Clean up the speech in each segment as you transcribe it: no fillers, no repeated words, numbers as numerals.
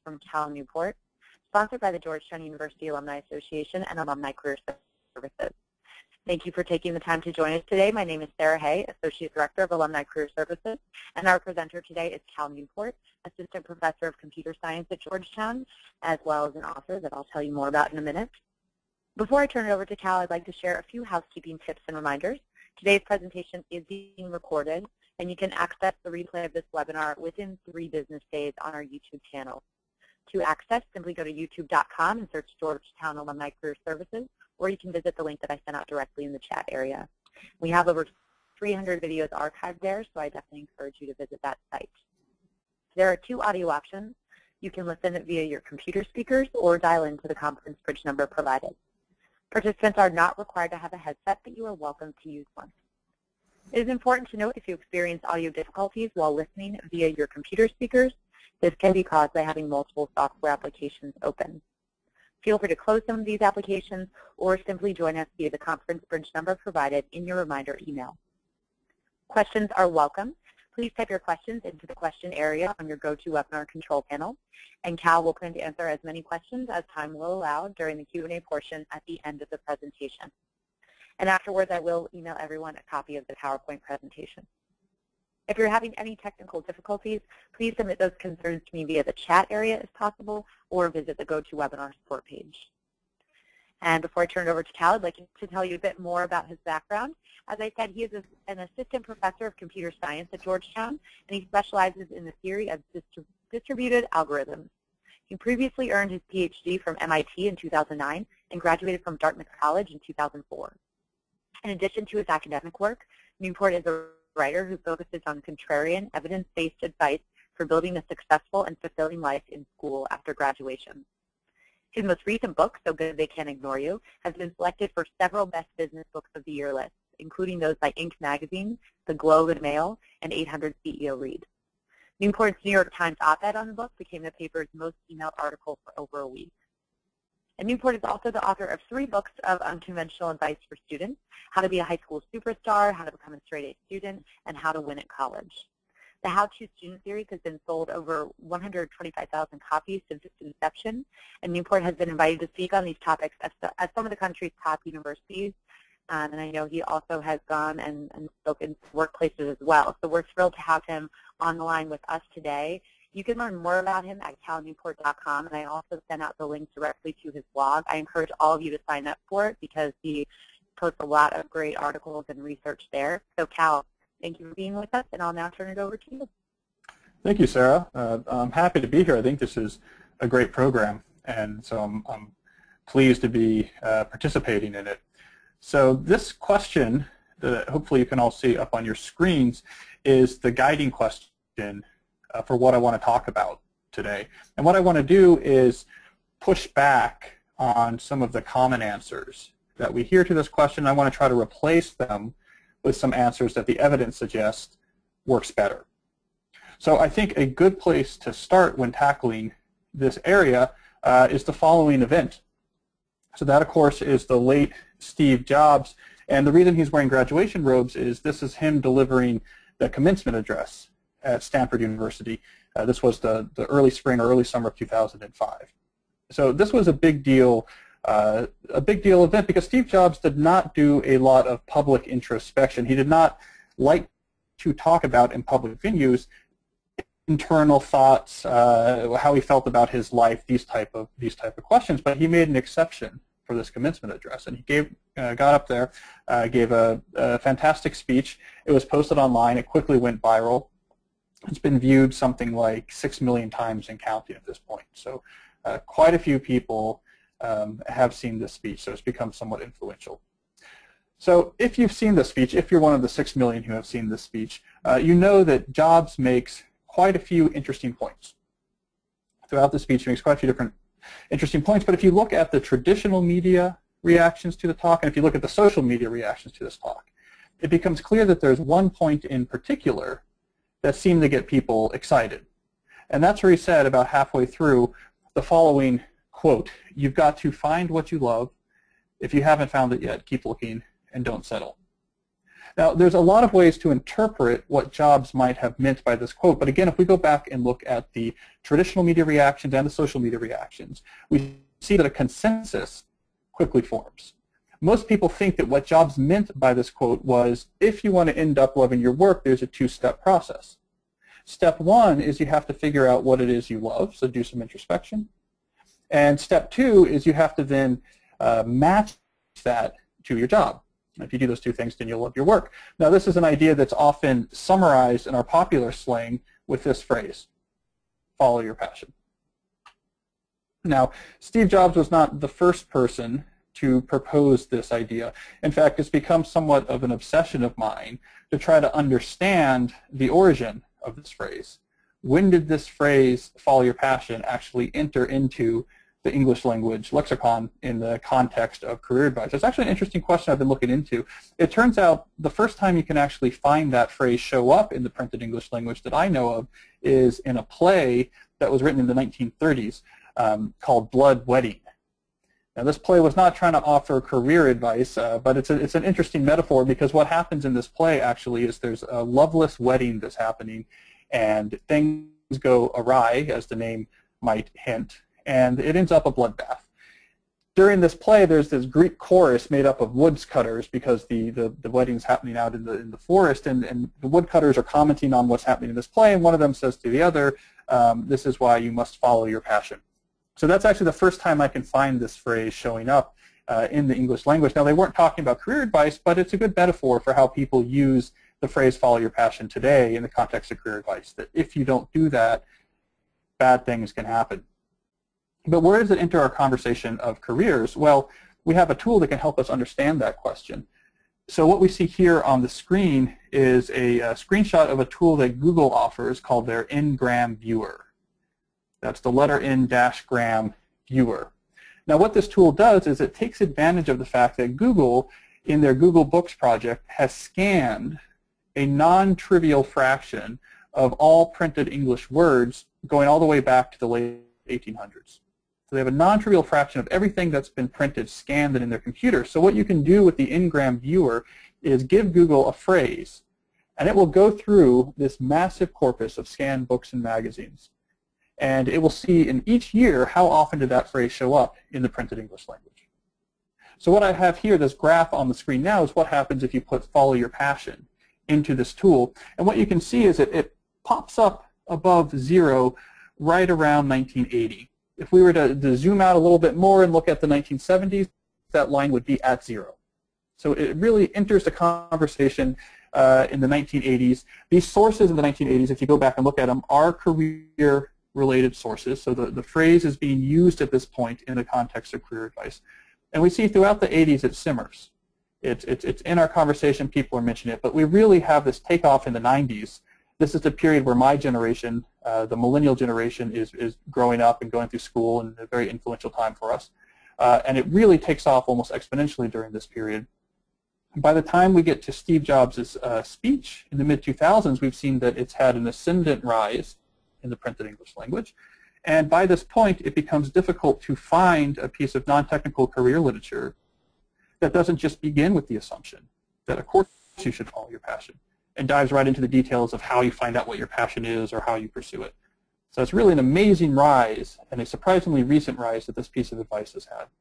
from Cal Newport, sponsored by the Georgetown University Alumni Association and Alumni Career Services. Thank you for taking the time to join us today. My name is Sarah Hay, Associate Director of Alumni Career Services, and our presenter today is Cal Newport, Assistant Professor of Computer Science at Georgetown, as well as an author that I'll tell you more about in a minute. Before I turn it over to Cal, I'd like to share a few housekeeping tips and reminders. Today's presentation is being recorded, and you can access the replay of this webinar within 3 business days on our YouTube channel. To access, simply go to youtube.com and search Georgetown Alumni Career Services, or you can visit the link that I sent out directly in the chat area. We have over 300 videos archived there, so I definitely encourage you to visit that site. There are 2 audio options. You can listen via your computer speakers or dial into the conference bridge number provided. Participants are not required to have a headset, but you are welcome to use one. It is important to note if you experience audio difficulties while listening via your computer speakers, this can be caused by having multiple software applications open. Feel free to close some of these applications or simply join us via the conference bridge number provided in your reminder email. Questions are welcome. Please type your questions into the question area on your GoToWebinar control panel, and Cal will plan to answer as many questions as time will allow during the Q&A portion at the end of the presentation. And afterwards, I will email everyone a copy of the PowerPoint presentation. If you're having any technical difficulties, please submit those concerns to me via the chat area if possible, or visit the GoToWebinar support page. And before I turn it over to Cal, I'd like to tell you a bit more about his background. As I said, he is an assistant professor of computer science at Georgetown, and he specializes in the theory of distributed algorithms. He previously earned his PhD from MIT in 2009 and graduated from Dartmouth College in 2004. In addition to his academic work, Newport is a writer who focuses on contrarian, evidence-based advice for building a successful and fulfilling life in school after graduation. His most recent book, So Good They Can't Ignore You, has been selected for several Best Business Books of the Year lists, including those by Inc. magazine, The Globe and Mail, and 800 CEO Read. Newport's New York Times op-ed on the book became the paper's most emailed article for over a week. And Newport is also the author of 3 books of unconventional advice for students: How to Be a High School Superstar, How to Become a Straight-A Student, and How to Win at College. The How To Student series has been sold over 125,000 copies since its inception, and Newport has been invited to speak on these topics at some of the country's top universities. And I know he also has gone and spoken to workplaces as well. So we're thrilled to have him on the line with us today. You can learn more about him at calnewport.com, and I also sent out the link directly to his blog. I encourage all of you to sign up for it because he posts a lot of great articles and research there. So Cal, thank you for being with us, and I'll now turn it over to you. Thank you, Sarah. I'm happy to be here. I think this is a great program, and so I'm pleased to be participating in it. So this question that hopefully you can all see up on your screens is the guiding question for what I want to talk about today. And what I want to do is push back on some of the common answers that we hear to this question. I want to try to replace them with some answers that the evidence suggests works better. So I think a good place to start when tackling this area is the following event. So that, of course, is the late Steve Jobs. And the reason he's wearing graduation robes is this is him delivering the commencement address at Stanford University. This was the early spring or early summer of 2005. So this was a big deal event because Steve Jobs did not do a lot of public introspection. He did not like to talk about in public venues internal thoughts, how he felt about his life, these type of questions. But he made an exception for this commencement address, and he got up there, gave a fantastic speech. It was posted online. It quickly went viral. It's been viewed something like 6 million times and counting at this point. So quite a few people have seen this speech, so it's become somewhat influential. So if you've seen this speech, if you're one of the 6 million who have seen this speech, you know that Jobs makes quite a few interesting points. Throughout the speech, he makes quite a few different interesting points, but if you look at the traditional media reactions to the talk, and if you look at the social media reactions to this talk, it becomes clear that there's one point in particular that seemed to get people excited. And that's where he said about halfway through the following quote: "You've got to find what you love. If you haven't found it yet, keep looking and don't settle." Now, there's a lot of ways to interpret what Jobs might have meant by this quote, but again, if we go back and look at the traditional media reactions and the social media reactions, we see that a consensus quickly forms. Most people think that what Jobs meant by this quote was, if you want to end up loving your work, there's a two-step process. Step one is you have to figure out what it is you love, so do some introspection. And step two is you have to then match that to your job. If you do those two things, then you'll love your work. Now, this is an idea that's often summarized in our popular slang with this phrase, follow your passion. Now, Steve Jobs was not the first person to propose this idea. In fact, it's become somewhat of an obsession of mine to try to understand the origin of this phrase. When did this phrase, follow your passion, actually enter into the English language lexicon in the context of career advice? It's actually an interesting question I've been looking into. It turns out the first time you can actually find that phrase show up in the printed English language that I know of is in a play that was written in the 1930s called Blood Wedding. Now, this play was not trying to offer career advice, but it's an interesting metaphor, because what happens in this play actually is there's a loveless wedding that's happening, and things go awry, as the name might hint, and it ends up a bloodbath. During this play, there's this Greek chorus made up of woodcutters, because the wedding's happening out in the forest, and the woodcutters are commenting on what's happening in this play, and one of them says to the other, this is why you must follow your passion. So that's actually the first time I can find this phrase showing up in the English language. Now, they weren't talking about career advice, but it's a good metaphor for how people use the phrase follow your passion today in the context of career advice, that if you don't do that, bad things can happen. But where does it enter our conversation of careers? Well, we have a tool that can help us understand that question. So what we see here on the screen is a screenshot of a tool that Google offers called their Ngram Viewer. That's the letter N-gram viewer. Now, what this tool does is it takes advantage of the fact that Google, in their Google Books project, has scanned a non-trivial fraction of all printed English words going all the way back to the late 1800s. So they have a non-trivial fraction of everything that's been printed scanned in their computer. So what you can do with the Ngram Viewer is give Google a phrase, and it will go through this massive corpus of scanned books and magazines. And it will see in each year how often did that phrase show up in the printed English language. So what I have here, this graph on the screen now, is what happens if you put follow your passion into this tool. And what you can see is it pops up above 0 right around 1980. If we were to zoom out a little bit more and look at the 1970s, that line would be at 0. So it really enters the conversation in the 1980s. These sources in the 1980s, if you go back and look at them, are career-related sources. So the phrase is being used at this point in the context of career advice. And we see throughout the 80s it simmers. It's in our conversation, people are mentioning it, but we really have this takeoff in the 90s. This is the period where my generation, the millennial generation, is growing up and going through school, and a very influential time for us. And it really takes off almost exponentially during this period. By the time we get to Steve Jobs' speech in the mid-2000s, we've seen that it's had an ascendant rise in the printed English language. And by this point, it becomes difficult to find a piece of non-technical career literature that doesn't just begin with the assumption that, of course, you should follow your passion, and dives right into the details of how you find out what your passion is or how you pursue it. So it's really an amazing rise, and a surprisingly recent rise that this piece of advice has had.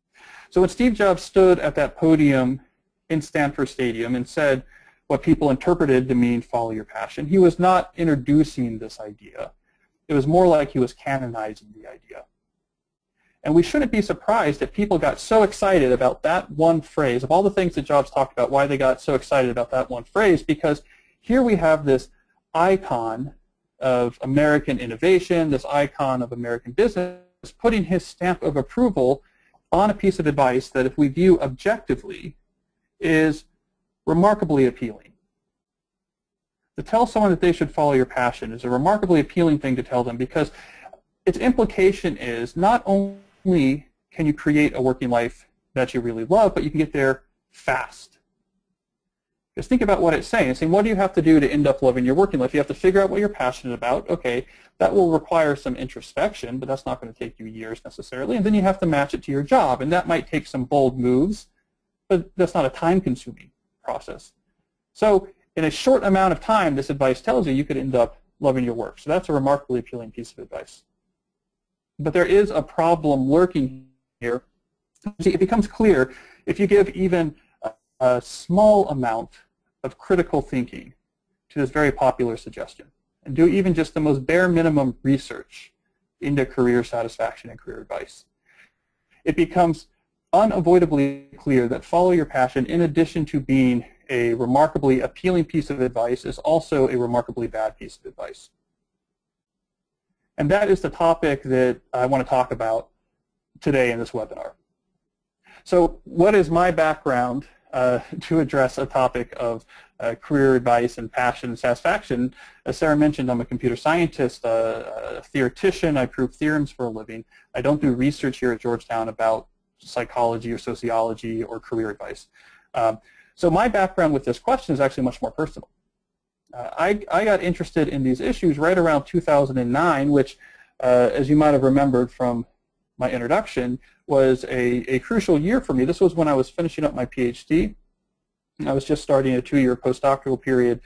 So when Steve Jobs stood at that podium in Stanford Stadium and said what people interpreted to mean follow your passion, he was not introducing this idea. It was more like he was canonizing the idea. And we shouldn't be surprised that people got so excited about that one phrase, of all the things that Jobs talked about, why they got so excited about that one phrase, because here we have this icon of American innovation, this icon of American business, putting his stamp of approval on a piece of advice that, if we view objectively, is remarkably appealing. To tell someone that they should follow your passion is a remarkably appealing thing to tell them, because its implication is not only can you create a working life that you really love, but you can get there fast. Just think about what it's saying. It's saying, what do you have to do to end up loving your working life? You have to figure out what you're passionate about. Okay, that will require some introspection, but that's not going to take you years necessarily. And then you have to match it to your job, and that might take some bold moves, but that's not a time-consuming process. So in a short amount of time, this advice tells you could end up loving your work. So that's a remarkably appealing piece of advice. But there is a problem lurking here. See, it becomes clear if you give even a small amount of critical thinking to this very popular suggestion and do even just the most bare minimum research into career satisfaction and career advice, it becomes unavoidably clear that follow your passion, in addition to being a remarkably appealing piece of advice, is also a remarkably bad piece of advice. And that is the topic that I want to talk about today in this webinar. So what is my background to address a topic of career advice and passion and satisfaction? As Sarah mentioned, I'm a computer scientist, a theoretician. I prove theorems for a living. I don't do research here at Georgetown about psychology or sociology or career advice. So my background with this question is actually much more personal. I got interested in these issues right around 2009, which, as you might have remembered from my introduction, was a crucial year for me. This was when I was finishing up my PhD. I was just starting a 2-year postdoctoral period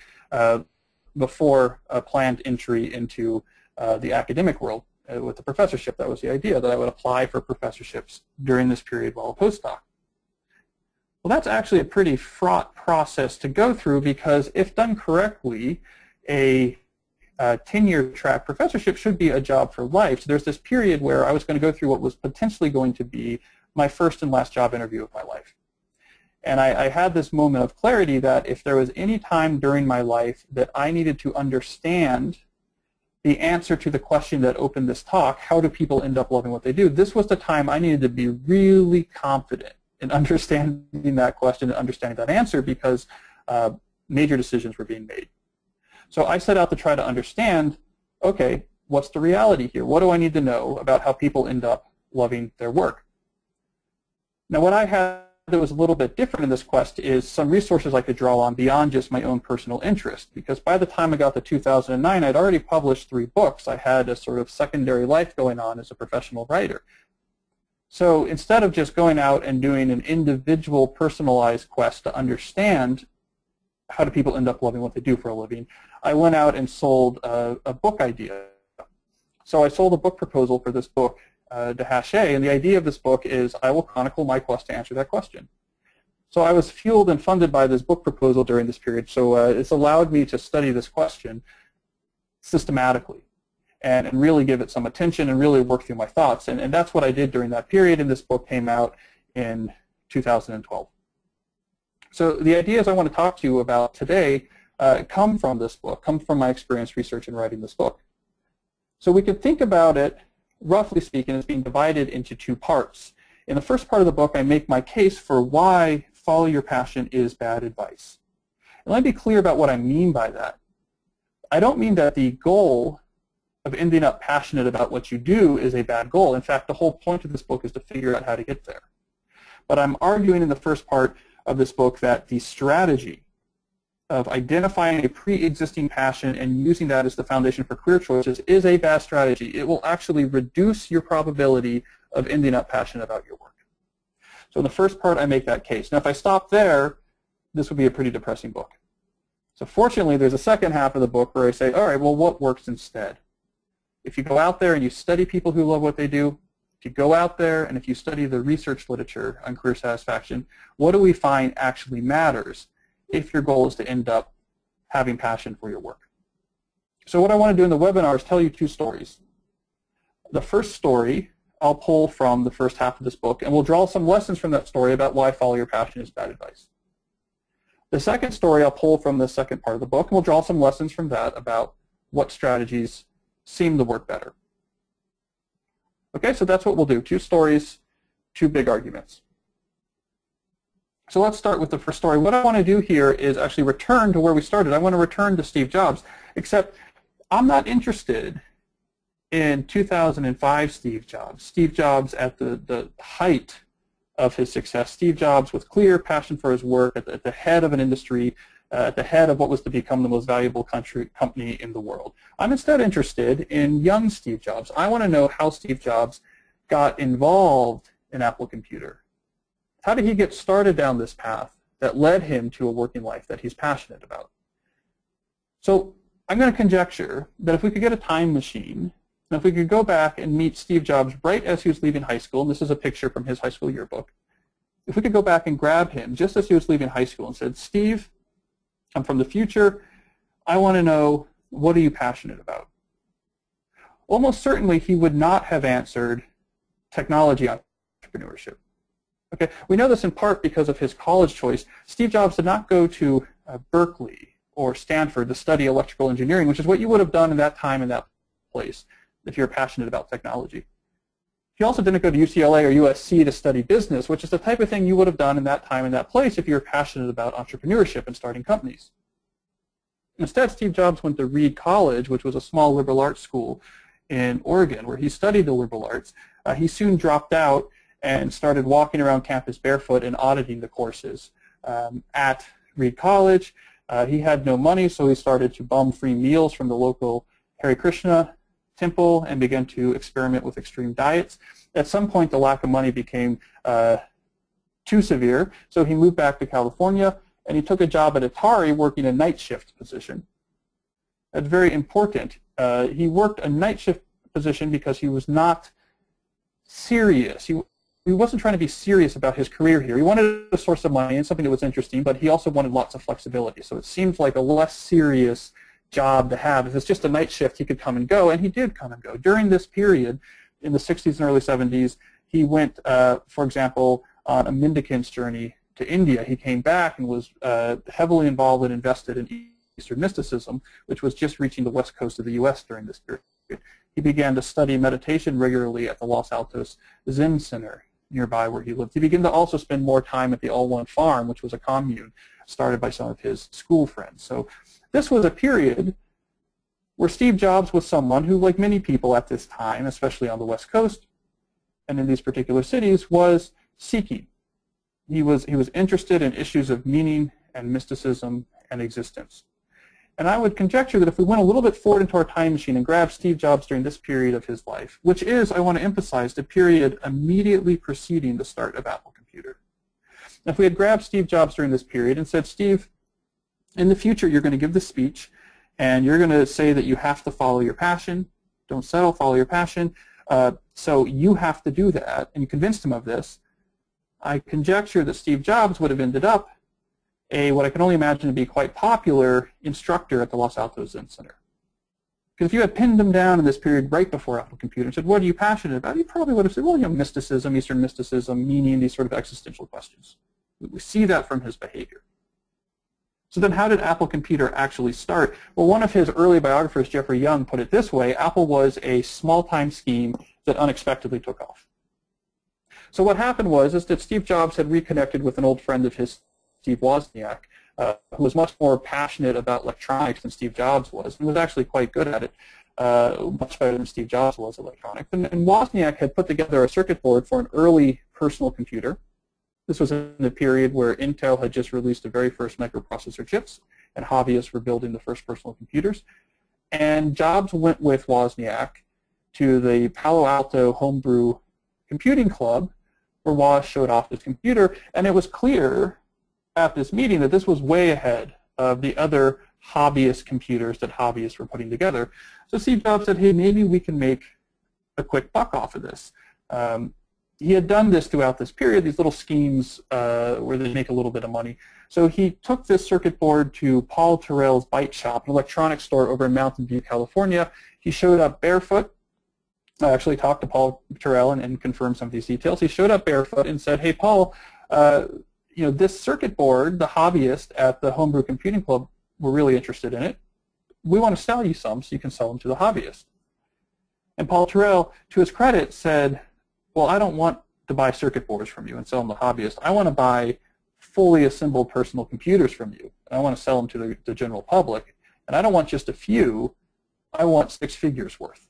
before a planned entry into the academic world with the professorship. That was the idea, that I would apply for professorships during this period while a postdoc. Well, that's actually a pretty fraught process to go through, because if done correctly, a tenure track professorship should be a job for life. So there's this period where I was going to go through what was potentially going to be my first and last job interview of my life. And I had this moment of clarity that if there was any time during my life that I needed to understand the answer to the question that opened this talk, how do people end up loving what they do, this was the time I needed to be really confident in understanding that question and understanding that answer, because major decisions were being made. So I set out to try to understand, okay, what's the reality here? What do I need to know about how people end up loving their work? Now, what I had that was a little bit different in this quest is some resources I could draw on beyond just my own personal interest, because by the time I got to 2009, I'd already published 3 books. I had a sort of secondary life going on as a professional writer. So instead of just going out and doing an individual personalized quest to understand how do people end up loving what they do for a living, I went out and sold a book idea. So I sold a book proposal for this book to Hachette, and the idea of this book is I will chronicle my quest to answer that question. So I was fueled and funded by this book proposal during this period, so it's allowed me to study this question systematically and really give it some attention and really work through my thoughts. And that's what I did during that period, and this book came out in 2012. So the ideas I want to talk to you about today come from this book, come from my experience researching and writing this book. So we can think about it, roughly speaking, as being divided into 2 parts. In the first part of the book, I make my case for why follow your passion is bad advice. And let me be clear about what I mean by that. I don't mean that the goal of ending up passionate about what you do is a bad goal. In fact, the whole point of this book is to figure out how to get there. But I'm arguing in the first part of this book that the strategy of identifying a pre-existing passion and using that as the foundation for career choices is a bad strategy. It will actually reduce your probability of ending up passionate about your work. So in the first part, I make that case. Now, if I stop there, this would be a pretty depressing book. So fortunately, there's a second half of the book where I say, all right, well, what works instead? If you go out there and you study people who love what they do, if you go out there and if you study the research literature on career satisfaction, what do we find actually matters if your goal is to end up having passion for your work? So what I want to do in the webinar is tell you 2 stories. The first story I'll pull from the first half of this book, and we'll draw some lessons from that story about why follow your passion is bad advice. The second story I'll pull from the second part of the book, and we'll draw some lessons from that about what strategies seem to work better. Okay, so that's what we'll do. 2 stories, 2 big arguments. So let's start with the first story. What I want to do here is actually return to where we started. I want to return to Steve Jobs, except I'm not interested in 2005 Steve Jobs at the height of his success, Steve Jobs with clear passion for his work at the head of an industry, at the head of what was to become the most valuable company in the world. I'm instead interested in young Steve Jobs. I want to know how Steve Jobs got involved in Apple Computer. How did he get started down this path that led him to a working life that he's passionate about. So I'm going to conjecture that if we could get a time machine, and if we could go back and meet Steve Jobs right as he was leaving high school, and this is a picture from his high school yearbook, if we could go back and grab him just as he was leaving high school and said, Steve, I'm from the future. I want to know, what are you passionate about? Almost certainly he would not have answered technology entrepreneurship. Okay, we know this in part because of his college choice. Steve Jobs did not go to Berkeley or Stanford to study electrical engineering, which is what you would have done in that time in that place if you're passionate about technology. He also didn't go to UCLA or USC to study business, which is the type of thing you would have done in that time in that place if you were passionate about entrepreneurship and starting companies. Instead, Steve Jobs went to Reed College, which was a small liberal arts school in Oregon, where he studied the liberal arts. He soon dropped out and started walking around campus barefoot and auditing the courses at Reed College. He had no money, so he started to bum free meals from the local Hare Krishna temple and began to experiment with extreme diets. At some point, the lack of money became too severe, so he moved back to California, and he took a job at Atari working a night shift position. That's very important. He worked a night shift position because he was not serious. He wasn't trying to be serious about his career here. He wanted a source of money and something that was interesting, but he also wanted lots of flexibility. So it seemed like a less serious job to have. If it's just a night shift, he could come and go, and he did come and go. During this period, in the 60s and early 70s, he went, for example, on a mendicant's journey to India. He came back and was heavily involved and invested in Eastern mysticism, which was just reaching the west coast of the U.S. during this period. He began to study meditation regularly at the Los Altos Zen Center nearby where he lived. He began to also spend more time at the All One Farm, which was a commune started by some of his school friends. So this was a period where Steve Jobs was someone who, like many people at this time, especially on the West Coast and in these particular cities, was seeking. He was interested in issues of meaning and mysticism and existence. And I would conjecture that if we went a little bit forward into our time machine and grabbed Steve Jobs during this period of his life, which is, I want to emphasize, the period immediately preceding the start of Apple Computer. If we had grabbed Steve Jobs during this period and said, Steve, in the future you're going to give this speech and you're going to say that you have to follow your passion, don't settle, follow your passion, so you have to do that, and you convinced him of this, I conjecture that Steve Jobs would have ended up what I can only imagine to be quite popular instructor at the Los Altos Zen Center. Because if you had pinned him down in this period right before Apple Computer and said, what are you passionate about? He probably would have said, well, mysticism, Eastern mysticism, meaning, these sort of existential questions. We see that from his behavior. So then how did Apple Computer actually start? Well, one of his early biographers, Jeffrey Young, put it this way: Apple was a small-time scheme that unexpectedly took off. So what happened was that Steve Jobs had reconnected with an old friend of his, Steve Wozniak, who was much more passionate about electronics than Steve Jobs was, and was actually quite good at it, much better than Steve Jobs was at electronics. And Wozniak had put together a circuit board for an early personal computer. This was in the period where Intel had just released the very first microprocessor chips, and hobbyists were building the first personal computers. And Jobs went with Wozniak to the Palo Alto Homebrew Computing Club, where Woz showed off his computer, and it was clear at this meeting that this was way ahead of the other hobbyist computers that hobbyists were putting together. So Steve Jobs said, hey, maybe we can make a quick buck off of this. He had done this throughout this period, these little schemes where they make a little bit of money. So he took this circuit board to Paul Terrell's Bite Shop, an electronics store over in Mountain View, California. He showed up barefoot. I actually talked to Paul Terrell and confirmed some of these details. He showed up barefoot and said, hey, Paul, this circuit board, the hobbyists at the Homebrew Computing Club were really interested in it. We want to sell you some so you can sell them to the hobbyists. And Paul Terrell, to his credit, said, well, I don't want to buy circuit boards from you and sell them to hobbyists. I want to buy fully assembled personal computers from you. I want to sell them to the general public. And I don't want just a few. I want 6 figures worth.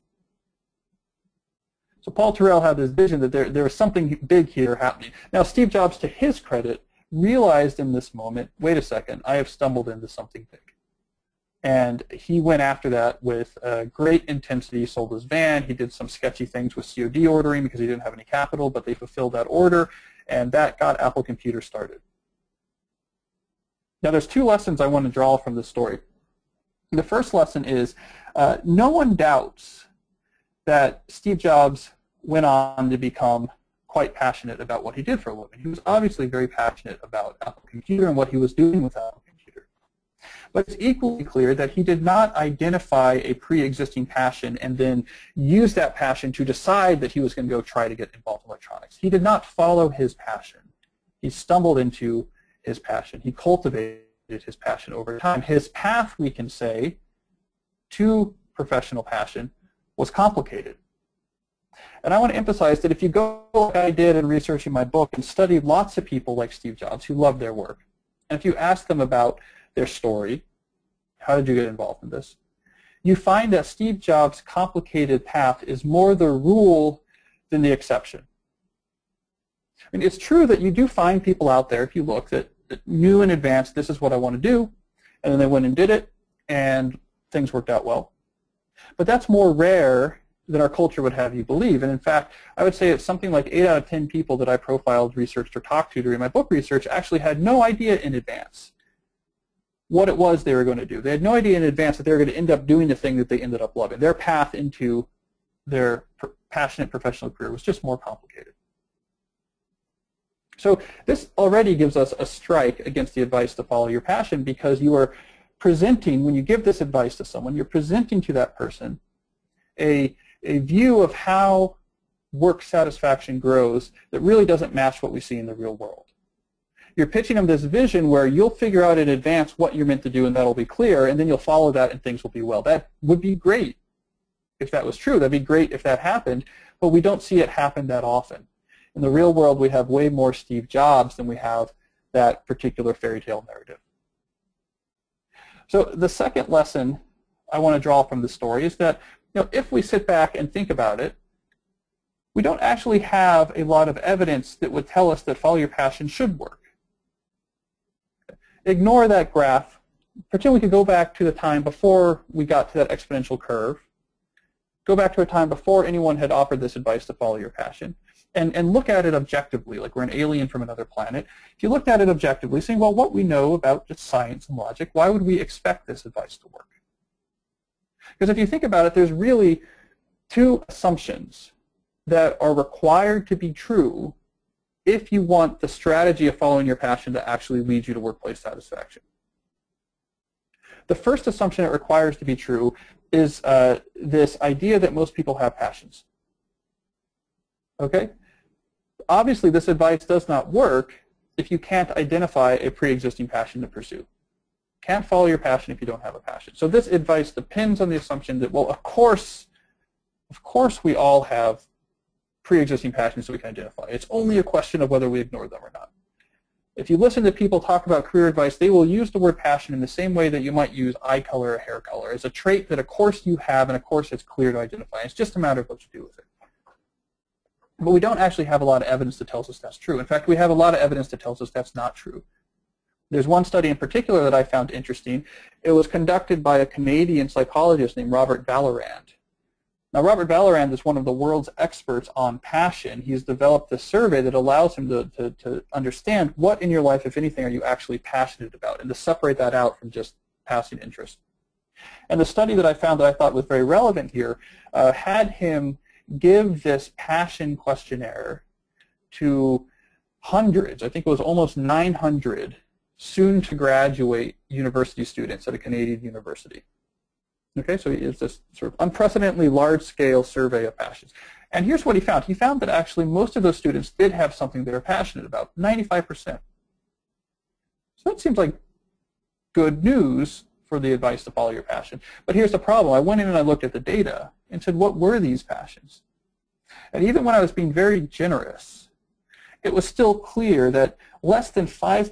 So Paul Terrell had this vision that there was something big here happening. Now, Steve Jobs, to his credit, realized in this moment, wait a second, I have stumbled into something big. And he went after that with great intensity. He sold his van. He did some sketchy things with COD ordering because he didn't have any capital, but they fulfilled that order, and that got Apple Computer started. Now, there's two lessons I want to draw from this story. The first lesson is no one doubts that Steve Jobs went on to become quite passionate about what he did for a living. He was obviously very passionate about Apple Computer and what he was doing with Apple Computer. But it's equally clear that he did not identify a pre-existing passion and then use that passion to decide that he was going to go try to get involved in electronics. He did not follow his passion. He stumbled into his passion. He cultivated his passion over time. His path, we can say, to professional passion was complicated. And I want to emphasize that if you go like I did in researching my book and study lots of people like Steve Jobs who love their work, and if you ask them about their story, how did you get involved in this, you find that Steve Jobs' complicated path is more the rule than the exception. I mean, it's true that you do find people out there, if you look, that knew in advance, this is what I want to do, and then they went and did it, and things worked out well. But that's more rare than our culture would have you believe. And in fact, I would say it's something like 8 out of 10 people that I profiled, researched, or talked to during my book research actually had no idea in advance what it was they were going to do. They had no idea in advance that they were going to end up doing the thing that they ended up loving. Their path into their passionate professional career was just more complicated. So this already gives us a strike against the advice to follow your passion, because you are presenting, when you give this advice to someone, you're presenting to that person a view of how work satisfaction grows that really doesn't match what we see in the real world. You're pitching them this vision where you'll figure out in advance what you're meant to do, and that'll be clear, and then you'll follow that and things will be well. That would be great if that was true. That'd be great if that happened, but we don't see it happen that often. In the real world, we have way more Steve Jobs than we have that particular fairy tale narrative. So the second lesson I want to draw from the story is that, if we sit back and think about it, we don't actually have a lot of evidence that would tell us that follow your passion should work. Ignore that graph. Pretend we could go back to the time before we got to that exponential curve. Go back to a time before anyone had offered this advice to follow your passion. And look at it objectively, like we're an alien from another planet. If you looked at it objectively, saying, well, what we know about just science and logic, why would we expect this advice to work? Because if you think about it, there's really two assumptions that are required to be true if you want the strategy of following your passion to actually lead you to workplace satisfaction. The first assumption it requires to be true is this idea that most people have passions. Okay? Obviously, this advice does not work if you can't identify a pre-existing passion to pursue. Can't follow your passion if you don't have a passion. So this advice depends on the assumption that, well, of course we all have pre-existing passions that we can identify. It's only a question of whether we ignore them or not. If you listen to people talk about career advice, they will use the word passion in the same way that you might use eye color or hair color. It's a trait that, of course, you have, and of course, it's clear to identify. It's just a matter of what you do with it. But we don't actually have a lot of evidence that tells us that's true. In fact, we have a lot of evidence that tells us that's not true. There's one study in particular that I found interesting. It was conducted by a Canadian psychologist named Robert Vallerand. Now, Robert Vallerand is one of the world's experts on passion. He's developed a survey that allows him to understand what in your life, if anything, are you actually passionate about, and to separate that out from just passing interest. And the study that I found that I thought was very relevant here had him give this passion questionnaire to hundreds, I think it was almost 900, soon-to-graduate university students at a Canadian university. Okay, so it's this sort of unprecedentedly large-scale survey of passions. And here's what he found. He found that actually most of those students did have something they were passionate about, 95%. So that seems like good news for the advice to follow your passion. But here's the problem. I went in and I looked at the data and said, what were these passions? And even when I was being very generous, it was still clear that less than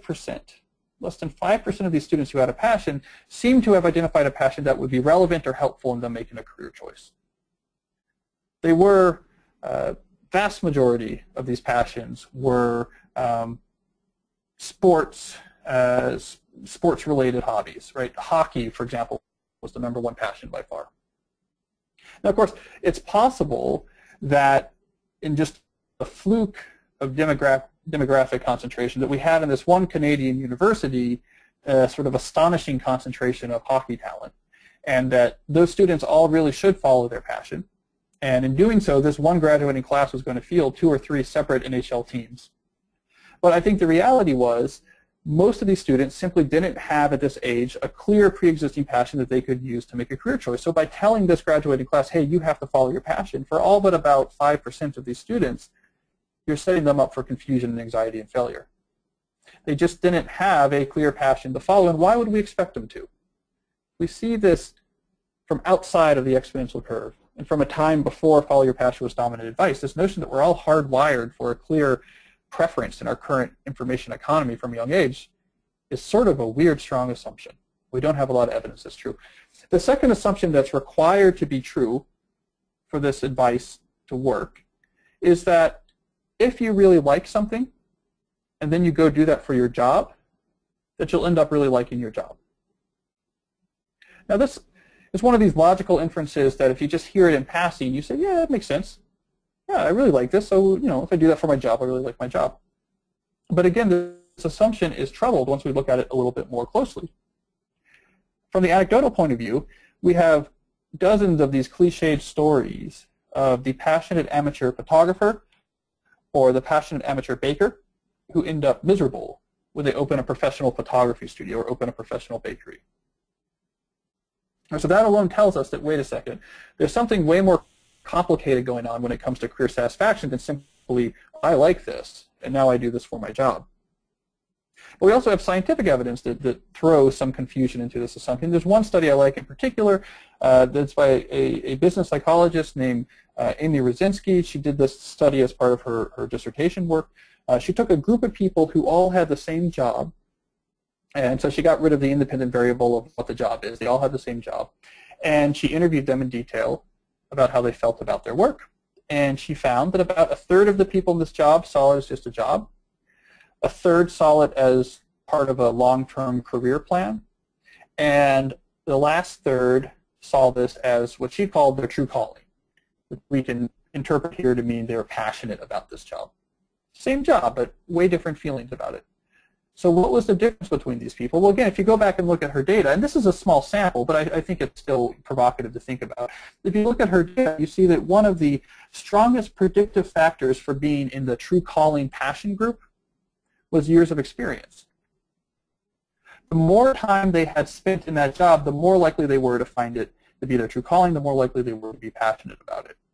5% of these students who had a passion seemed to have identified a passion that would be relevant or helpful in them making a career choice. They were, vast majority of these passions were sports-related hobbies, right? Hockey, for example, was the #1 passion by far. Now, of course, it's possible that in just a fluke of demographic concentration that we had in this one Canadian university, a sort of astonishing concentration of hockey talent, and that those students all really should follow their passion. And in doing so, this one graduating class was going to field 2 or 3 separate NHL teams. But I think the reality was most of these students simply didn't have at this age a clear pre-existing passion that they could use to make a career choice. So by telling this graduating class, hey, you have to follow your passion, for all but about 5% of these students, you're setting them up for confusion and anxiety and failure. They just didn't have a clear passion to follow, and why would we expect them to? We see this from outside of the exponential curve and from a time before follow your passion was dominant advice, this notion that we're all hardwired for a clear preference in our current information economy from a young age is sort of a weird, strong assumption. We don't have a lot of evidence that's true. The second assumption that's required to be true for this advice to work is that if you really like something and then you go do that for your job, that you'll end up really liking your job. Now this is one of these logical inferences that if you just hear it in passing, you say, yeah, that makes sense. Yeah, I really like this, so if I do that for my job, I really like my job. But again, this assumption is troubled once we look at it a little bit more closely. From the anecdotal point of view, we have dozens of these cliched stories of the passionate amateur photographer or the passionate amateur baker who end up miserable when they open a professional photography studio or open a professional bakery. So that alone tells us that, wait a second, there's something way more complicated going on when it comes to career satisfaction than simply, I like this, and now I do this for my job. But we also have scientific evidence that throws some confusion into this assumption. There's one study I like in particular that's by a business psychologist named Amy Rosinski. She did this study as part of her dissertation work. She took a group of people who all had the same job, and so she got rid of the independent variable of what the job is. They all had the same job. And she interviewed them in detail about how they felt about their work. And she found that about 1/3 of the people in this job saw it as just a job. 1/3 saw it as part of a long-term career plan. And the last 1/3 saw this as what she called their true calling, which we can interpret here to mean they were passionate about this job. Same job, but way different feelings about it. So what was the difference between these people? Well, again, if you go back and look at her data, and this is a small sample, but I think it's still provocative to think about. If you look at her data, you see that one of the strongest predictive factors for being in the true calling passion group was years of experience. The more time they had spent in that job, the more likely they were to find it to be their true calling, the more likely they were to be passionate about it.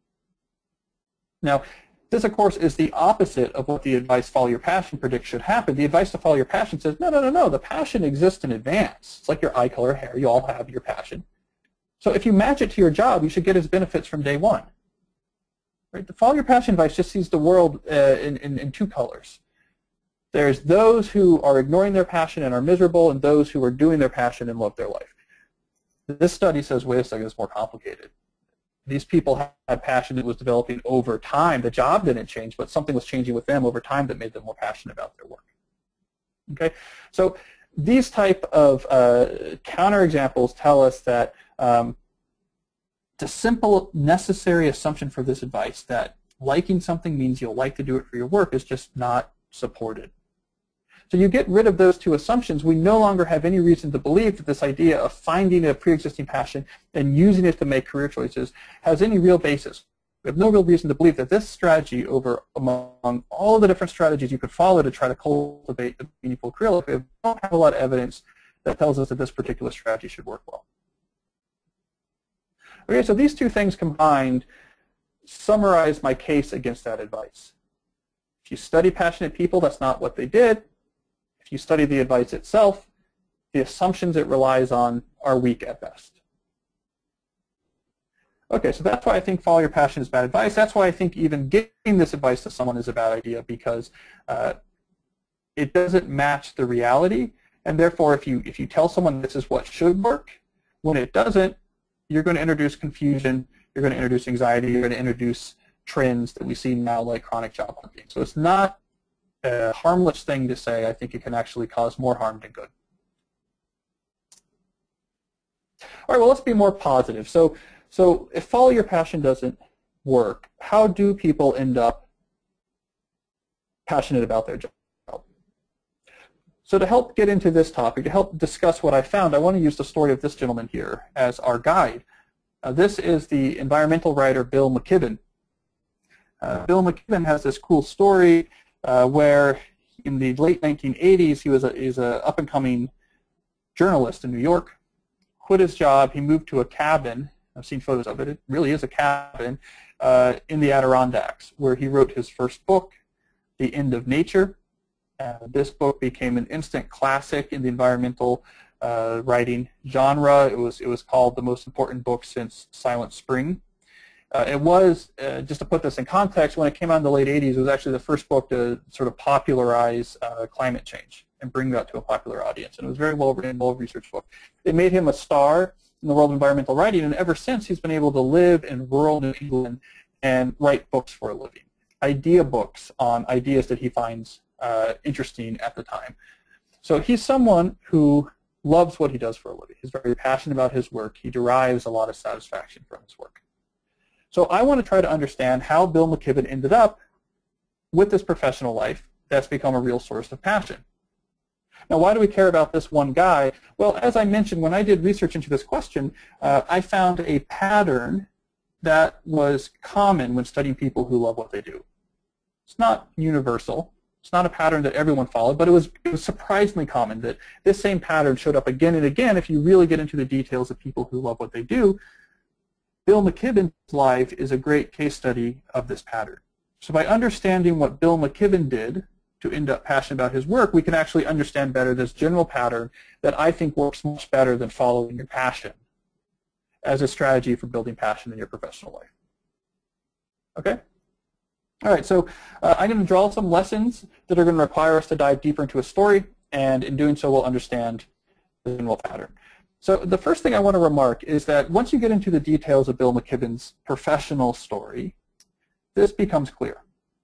Now, this, of course, is the opposite of what the advice follow your passion predicts should happen. The advice to follow your passion says, no, no, no, no, the passion exists in advance. It's like your eye color, hair. You all have your passion. So if you match it to your job, you should get its benefits from day one. Right? The follow your passion advice just sees the world in 2 colors. There's those who are ignoring their passion and are miserable, and those who are doing their passion and love their life. This study says, wait a second, it's more complicated. These people had passion that was developing over time. The job didn't change, but something was changing with them over time that made them more passionate about their work. Okay, so these type of counterexamples tell us that the simple necessary assumption for this advice that liking something means you'll like to do it for your work is just not supported. So you get rid of those 2 assumptions, we no longer have any reason to believe that this idea of finding a pre-existing passion and using it to make career choices has any real basis. We have no real reason to believe that this strategy among all of the different strategies you could follow to try to cultivate a meaningful career life, we don't have a lot of evidence that tells us that this particular strategy should work well. Okay, so these 2 things combined summarize my case against that advice. If you study passionate people, that's not what they did. If you study the advice itself, the assumptions it relies on are weak at best. Okay, so that's why I think follow your passion is bad advice. That's why I think even giving this advice to someone is a bad idea, because it doesn't match the reality, and therefore if you tell someone this is what should work, when it doesn't, you're going to introduce confusion, you're going to introduce anxiety, you're going to introduce trends that we see now like chronic job hunting. So it's not a harmless thing to say. I think it can actually cause more harm than good. All right, well, let's be more positive. So if follow your passion doesn't work, how do people end up passionate about their job? So to help get into this topic, to help discuss what I found, I want to use the story of this gentleman here as our guide. This is the environmental writer Bill McKibben. Bill McKibben has this cool story where in the late 1980s he was a up-and-coming journalist in New York, quit his job, he moved to a cabin. I've seen photos of it. It really is a cabin in the Adirondacks, where he wrote his first book, The End of Nature. This book became an instant classic in the environmental writing genre. It was called the most important book since Silent Spring. It was, just to put this in context, when it came out in the late 80s, it was actually the first book to sort of popularize climate change and bring that to a popular audience. And it was a very well-written, well-researched book. It made him a star in the world of environmental writing, and ever since he's been able to live in rural New England and write books for a living, idea books on ideas that he finds interesting at the time. So he's someone who loves what he does for a living. He's very passionate about his work. He derives a lot of satisfaction from his work. So I want to try to understand how Bill McKibben ended up with this professional life that's become a real source of passion. Now, why do we care about this one guy? Well, as I mentioned, when I did research into this question, I found a pattern that was common when studying people who love what they do. It's not universal. It's not a pattern that everyone followed, but it was surprisingly common that this same pattern showed up again and again if you really get into the details of people who love what they do. Bill McKibben's life is a great case study of this pattern. So by understanding what Bill McKibben did to end up passionate about his work, we can actually understand better this general pattern that I think works much better than following your passion as a strategy for building passion in your professional life. Okay? All right, so I'm going to draw some lessons that are going to require us to dive deeper into a story, and in doing so we'll understand the general pattern. So the first thing I want to remark is that once you get into the details of Bill McKibben's professional story, this becomes clear.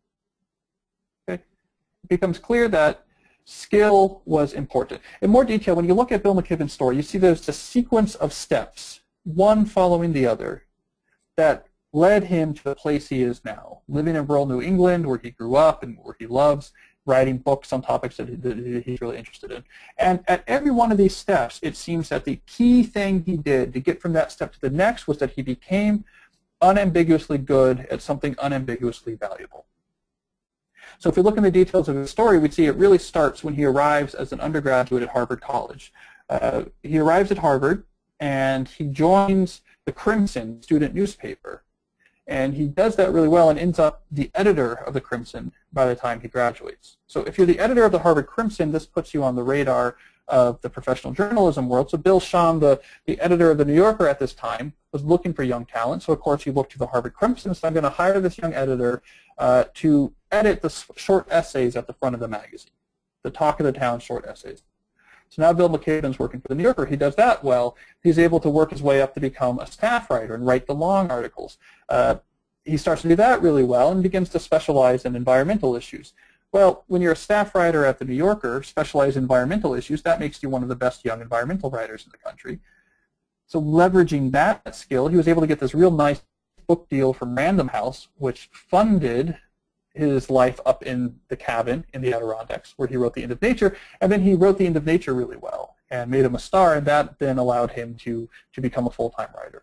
Okay? It becomes clear that skill was important. In more detail, when you look at Bill McKibben's story, you see there's a sequence of steps, one following the other, that led him to the place he is now, living in rural New England where he grew up and where he loves, writing books on topics that he's really interested in. And at every one of these steps, it seems that the key thing he did to get from that step to the next was that he became unambiguously good at something unambiguously valuable. So if we look in the details of his story, we see it really starts when he arrives as an undergraduate at Harvard College. He arrives at Harvard, and he joins the Crimson student newspaper. And he does that really well and ends up the editor of the Crimson by the time he graduates. So if you're the editor of the Harvard Crimson, this puts you on the radar of the professional journalism world. So Bill Shawn, the editor of the New Yorker at this time, was looking for young talent. So of course he looked to the Harvard Crimson. So I'm going to hire this young editor to edit the short essays at the front of the magazine, the talk of the town short essays. So now Bill McKibben's working for the New Yorker. He does that well. He's able to work his way up to become a staff writer and write the long articles. He starts to do that really well and begins to specialize in environmental issues. Well, when you're a staff writer at the New Yorker, specialized in environmental issues, that makes you one of the best young environmental writers in the country. So leveraging that skill, he was able to get this real nice book deal from Random House, which funded his life up in the cabin in the Adirondacks where he wrote The End of Nature, and then he wrote The End of Nature really well and made him a star, and that then allowed him to become a full-time writer.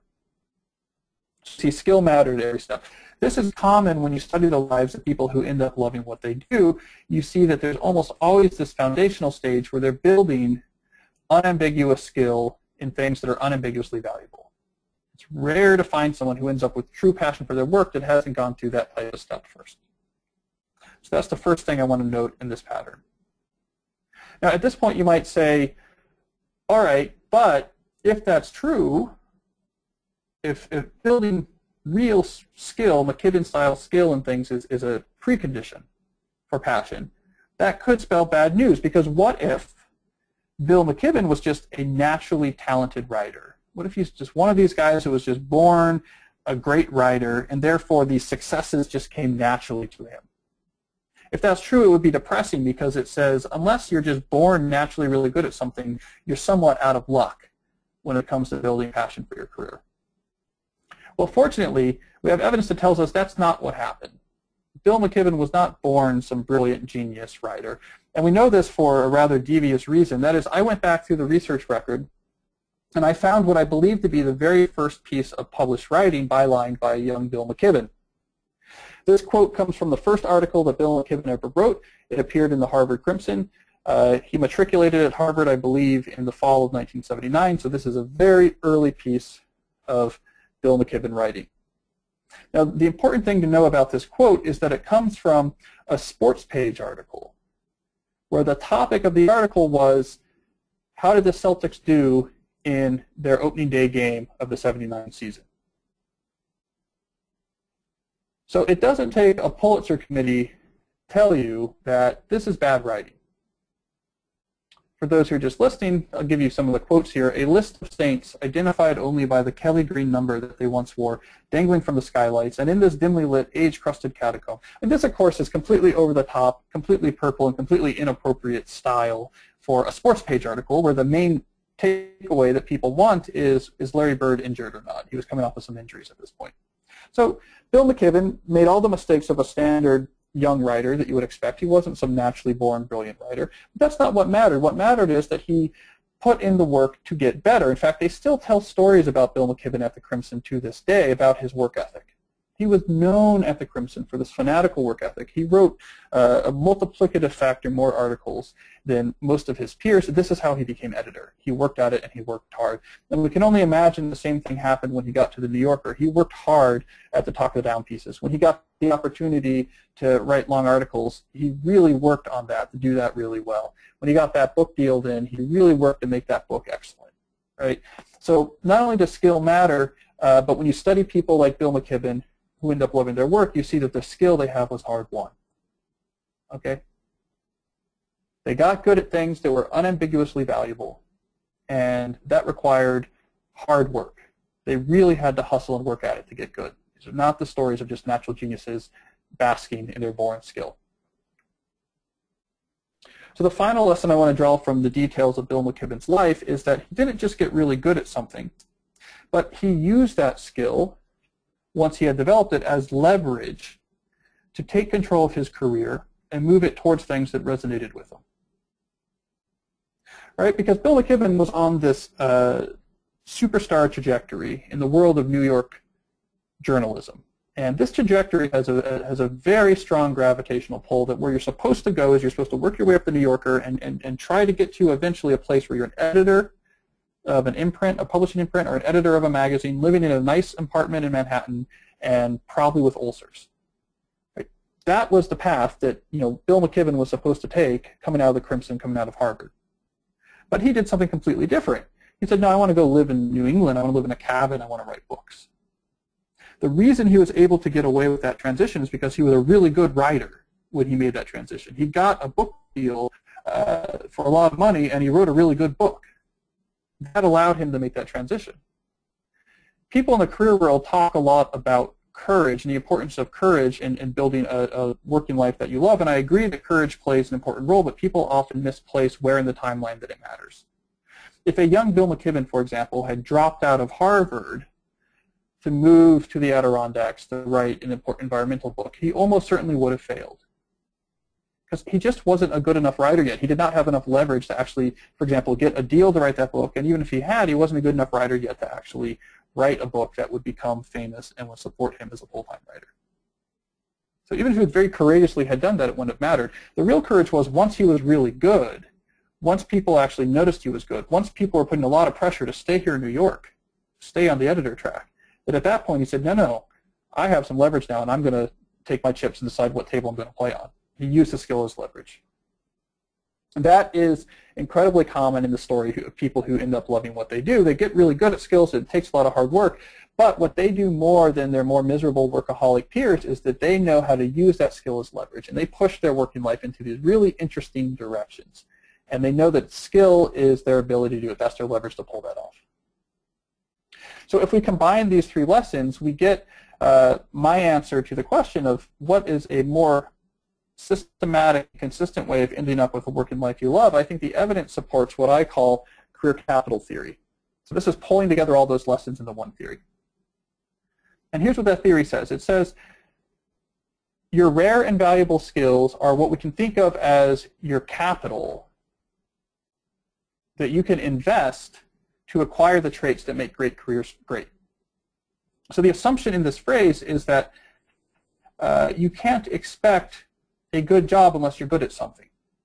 See, skill mattered at every step. This is common when you study the lives of people who end up loving what they do. You see that there's almost always this foundational stage where they're building unambiguous skill in things that are unambiguously valuable. It's rare to find someone who ends up with true passion for their work that hasn't gone through that type of step first. So that's the first thing I want to note in this pattern. Now, at this point, you might say, all right, but if that's true, if building real skill, McKibben-style skill in things is a precondition for passion, that could spell bad news, because what if Bill McKibben was just a naturally talented writer? What if he's just one of these guys who was just born a great writer, and therefore these successes just came naturally to him? If that's true, it would be depressing, because it says unless you're just born naturally really good at something, you're somewhat out of luck when it comes to building passion for your career. Well, fortunately, we have evidence that tells us that's not what happened. Bill McKibben was not born some brilliant genius writer. And we know this for a rather devious reason. That is, I went back through the research record and I found what I believe to be the very first piece of published writing bylined by young Bill McKibben. This quote comes from the first article that Bill McKibben ever wrote. It appeared in the Harvard Crimson. He matriculated at Harvard, I believe, in the fall of 1979, so this is a very early piece of Bill McKibben writing. Now, the important thing to know about this quote is that it comes from a sports page article, where the topic of the article was, how did the Celtics do in their opening day game of the '79 season? So it doesn't take a Pulitzer committee to tell you that this is bad writing. For those who are just listening, I'll give you some of the quotes here. A list of saints identified only by the Kelly green number that they once wore, dangling from the skylights, and in this dimly lit, age-crusted catacomb. And this, of course, is completely over the top, completely purple, and completely inappropriate style for a sports page article where the main takeaway that people want is Larry Bird injured or not? He was coming off with some injuries at this point. So Bill McKibben made all the mistakes of a standard young writer that you would expect. He wasn't some naturally born brilliant writer. But that's not what mattered. What mattered is that he put in the work to get better. In fact, they still tell stories about Bill McKibben at the Crimson to this day about his work ethic. He was known at the Crimson for this fanatical work ethic. He wrote a multiplicative factor more articles than most of his peers. This is how he became editor. He worked at it and he worked hard. And we can only imagine the same thing happened when he got to the New Yorker. He worked hard at the Talk of the Down pieces. When he got the opportunity to write long articles, he really worked on that, to do that really well. When he got that book deal in, he really worked to make that book excellent. Right? So not only does skill matter, but when you study people like Bill McKibben, who end up loving their work, you see that the skill they have was hard-won. Okay? They got good at things that were unambiguously valuable, and that required hard work. They really had to hustle and work at it to get good. These are not the stories of just natural geniuses basking in their born skill. So the final lesson I want to draw from the details of Bill McKibben's life is that he didn't just get really good at something, but he used that skill once he had developed it as leverage to take control of his career and move it towards things that resonated with him. Right? Because Bill McKibben was on this superstar trajectory in the world of New York journalism. And this trajectory has a very strong gravitational pull that where you're supposed to go is you're supposed to work your way up the New Yorker and try to get to eventually a place where you're an editor of an imprint, a publishing imprint, or an editor of a magazine, living in a nice apartment in Manhattan, and probably with ulcers. Right? That was the path that Bill McKibben was supposed to take coming out of the Crimson, coming out of Harvard. But he did something completely different. He said, no, I want to go live in New England. I want to live in a cabin. I want to write books. The reason he was able to get away with that transition is because he was a really good writer when he made that transition. He got a book deal for a lot of money, and he wrote a really good book. That allowed him to make that transition. People in the career world talk a lot about courage and the importance of courage in building a working life that you love, and I agree that courage plays an important role, but people often misplace where in the timeline that it matters. If a young Bill McKibben, for example, had dropped out of Harvard to move to the Adirondacks to write an important environmental book, he almost certainly would have failed. Because he just wasn't a good enough writer yet. He did not have enough leverage to actually, for example, get a deal to write that book, and even if he had, he wasn't a good enough writer yet to actually write a book that would become famous and would support him as a full-time writer. So even if he very courageously had done that, it wouldn't have mattered. The real courage was once he was really good, once people actually noticed he was good, once people were putting a lot of pressure to stay here in New York, stay on the editor track, that at that point he said, no, I have some leverage now, and I'm going to take my chips and decide what table I'm going to play on. He used the skill as leverage. And that is incredibly common in the story of people who end up loving what they do. They get really good at skills. It takes a lot of hard work. But what they do more than their more miserable workaholic peers is that they know how to use that skill as leverage, and they push their working life into these really interesting directions. And they know that skill is their ability to do it. That's their leverage to pull that off. So if we combine these three lessons, we get my answer to the question of what is a more systematic, consistent way of ending up with a working life you love. I think the evidence supports what I call career capital theory. So this is pulling together all those lessons into one theory. And here's what that theory says. It says your rare and valuable skills are what we can think of as your capital that you can invest to acquire the traits that make great careers great. So the assumption in this phrase is that you can't expect a good job unless you're good at something.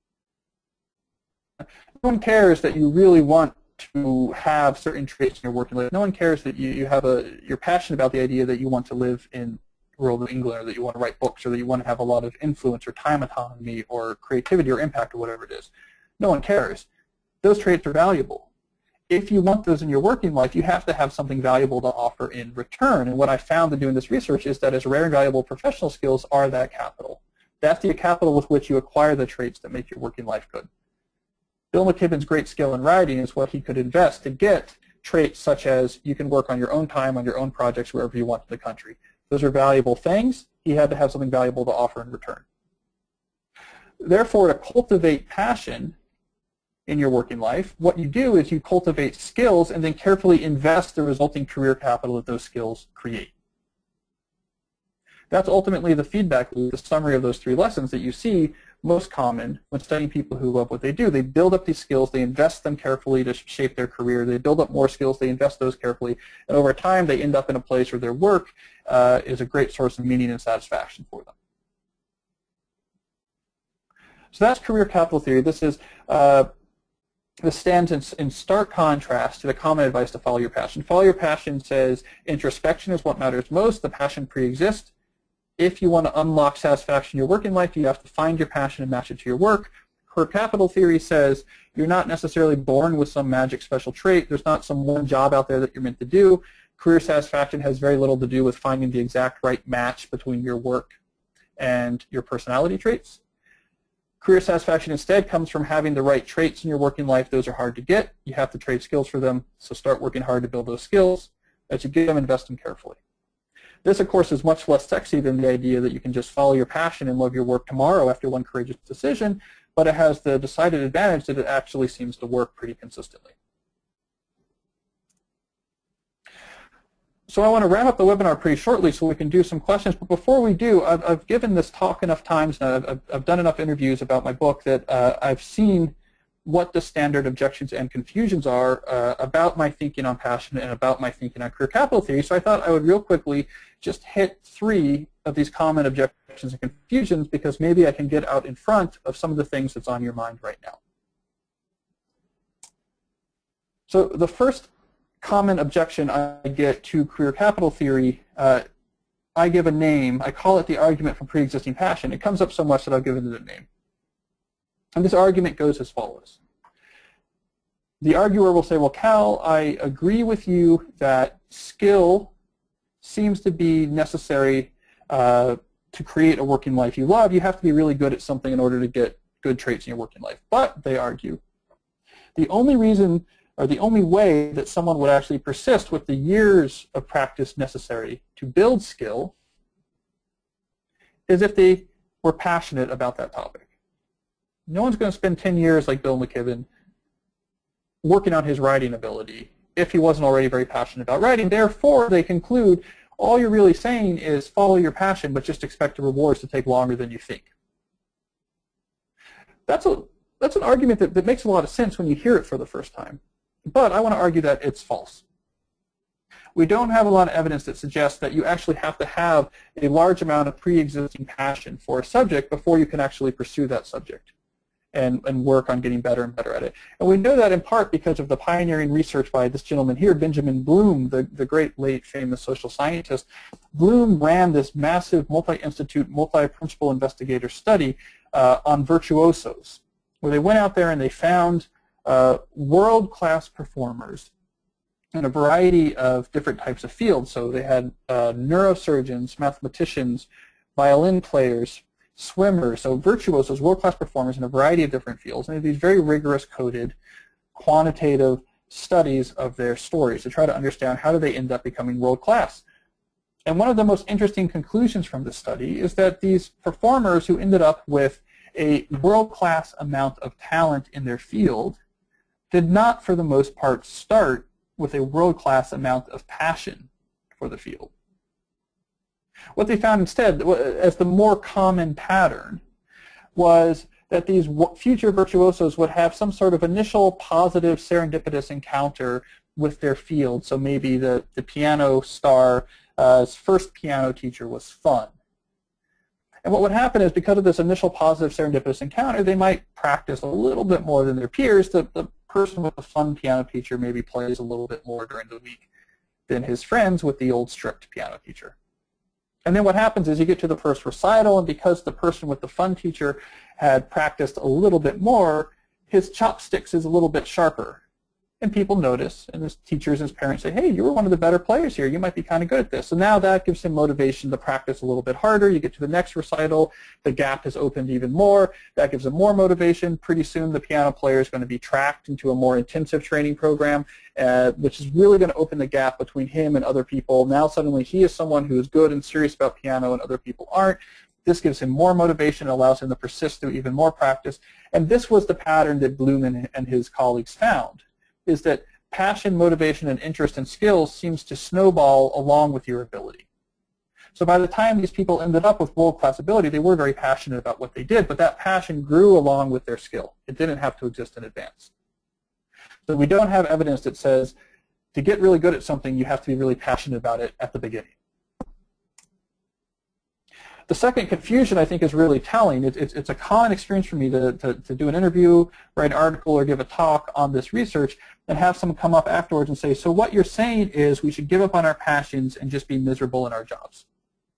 No one cares that you really want to have certain traits in your working life. No one cares that you're passionate about the idea that you want to live in the world of England, or that you want to write books, or that you want to have a lot of influence or time autonomy or creativity or impact or whatever it is. No one cares. Those traits are valuable. If you want those in your working life, you have to have something valuable to offer in return. And what I found in doing this research is that as rare and valuable professional skills are that capital. That's the capital with which you acquire the traits that make your working life good. Bill McKibben's great skill in writing is what he could invest to get traits such as you can work on your own time, on your own projects, wherever you want in the country. Those are valuable things. He had to have something valuable to offer in return. Therefore, to cultivate passion in your working life, what you do is you cultivate skills and then carefully invest the resulting career capital that those skills create. That's ultimately the feedback loop, the summary of those 3 lessons that you see most common when studying people who love what they do. They build up these skills, they invest them carefully to shape their career, they build up more skills, they invest those carefully, and over time they end up in a place where their work is a great source of meaning and satisfaction for them. So that's career capital theory. This stands in stark contrast to the common advice to follow your passion. Follow your passion says introspection is what matters most. The passion pre-exists. If you want to unlock satisfaction in your working life, you have to find your passion and match it to your work. Career capital theory says you're not necessarily born with some magic special trait. There's not some one job out there that you're meant to do. Career satisfaction has very little to do with finding the exact right match between your work and your personality traits. Career satisfaction instead comes from having the right traits in your working life. Those are hard to get. You have to trade skills for them, so start working hard to build those skills. As you get them, invest them carefully. This, of course, is much less sexy than the idea that you can just follow your passion and love your work tomorrow after one courageous decision, but it has the decided advantage that it actually seems to work pretty consistently. So I want to wrap up the webinar pretty shortly so we can do some questions. But before we do, I've given this talk enough times, and I've done enough interviews about my book that I've seen what the standard objections and confusions are about my thinking on passion and about my thinking on career capital theory. So I thought I would real quickly just hit 3 of these common objections and confusions, because maybe I can get out in front of some of the things that's on your mind right now. So the first common objection I get to career capital theory, I give a name. I call it the argument from pre-existing passion. It comes up so much that I've given it a name. And this argument goes as follows. The arguer will say, well, Cal, I agree with you that skill seems to be necessary to create a working life you love. You have to be really good at something in order to get good traits in your working life. But, they argue, the only reason or the only way that someone would actually persist with the years of practice necessary to build skill is if they were passionate about that topic. No one's going to spend 10 years like Bill McKibben working on his writing ability if he wasn't already very passionate about writing. Therefore, they conclude all you're really saying is follow your passion, but just expect the rewards to take longer than you think. That's an argument that makes a lot of sense when you hear it for the first time. But I want to argue that it's false. We don't have a lot of evidence that suggests that you actually have to have a large amount of pre-existing passion for a subject before you can actually pursue that subject and work on getting better and better at it. And we know that in part because of the pioneering research by this gentleman here, Benjamin Bloom, the great late famous social scientist. Bloom ran this massive multi-institute, multi-principal investigator study on virtuosos, where they went out there and they found world-class performers in a variety of different types of fields. So they had neurosurgeons, mathematicians, violin players, swimmers, so virtuosos, world-class performers in a variety of different fields. And they had these very rigorous coded quantitative studies of their stories to try to understand how do they end up becoming world-class. And one of the most interesting conclusions from this study is that these performers who ended up with a world-class amount of talent in their field did not, for the most part, start with a world-class amount of passion for the field. What they found instead, as the more common pattern, was that these future virtuosos would have some sort of initial positive serendipitous encounter with their field. So maybe the piano star's first piano teacher was fun. And what would happen is, because of this initial positive serendipitous encounter, they might practice a little bit more than their peers. The person with the fun piano teacher maybe plays a little bit more during the week than his friends with the old strict piano teacher. And then what happens is you get to the first recital, and because the person with the fun teacher had practiced a little bit more, his chopsticks is a little bit sharper. And people notice, and his teachers and his parents say, hey, you were one of the better players here. You might be kind of good at this. So now that gives him motivation to practice a little bit harder. You get to the next recital, the gap has opened even more. That gives him more motivation. Pretty soon the piano player is going to be tracked into a more intensive training program, which is really going to open the gap between him and other people. Now suddenly he is someone who is good and serious about piano and other people aren't. This gives him more motivation and allows him to persist through even more practice. And this was the pattern that Bloom and his colleagues found, is that passion, motivation, and interest and skills seems to snowball along with your ability. So by the time these people ended up with world-class ability, they were very passionate about what they did, but that passion grew along with their skill. It didn't have to exist in advance. So we don't have evidence that says to get really good at something, you have to be really passionate about it at the beginning. The second confusion, I think, is really telling. It's a common experience for me to do an interview, write an article, or give a talk on this research and have someone come up afterwards and say, so what you're saying is we should give up on our passions and just be miserable in our jobs.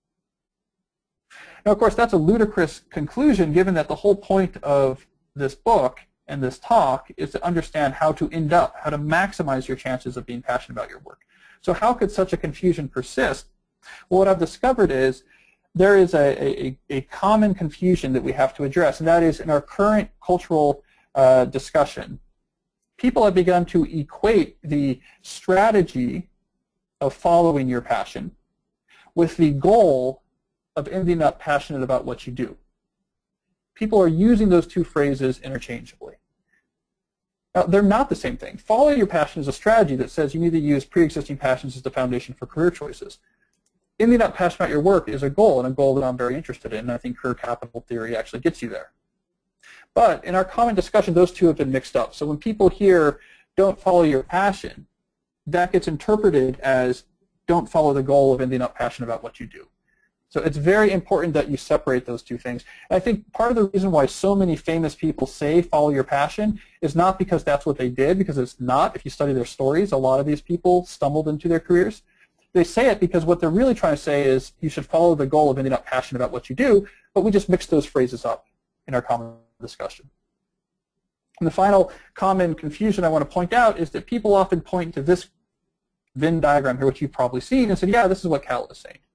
Now, of course, that's a ludicrous conclusion, given that the whole point of this book and this talk is to understand how to end up, how to maximize your chances of being passionate about your work. So how could such a confusion persist? Well, what I've discovered is there is a common confusion that we have to address, and that is in our current cultural discussion. People have begun to equate the strategy of following your passion with the goal of ending up passionate about what you do. People are using those two phrases interchangeably. Now, they're not the same thing. Follow your passion is a strategy that says you need to use pre-existing passions as the foundation for career choices. Ending up passionate about your work is a goal, and a goal that I'm very interested in, and I think career capital theory actually gets you there. But in our common discussion, those two have been mixed up. So when people hear, don't follow your passion, that gets interpreted as don't follow the goal of ending up passionate about what you do. So it's very important that you separate those two things. And I think part of the reason why so many famous people say follow your passion is not because that's what they did, because it's not. If you study their stories, a lot of these people stumbled into their careers. They say it because what they're really trying to say is you should follow the goal of ending up passionate about what you do, but we just mix those phrases up in our common discussion. And the final common confusion I want to point out is that people often point to this Venn diagram here, which you've probably seen, and say, yeah, this is what Cal is saying.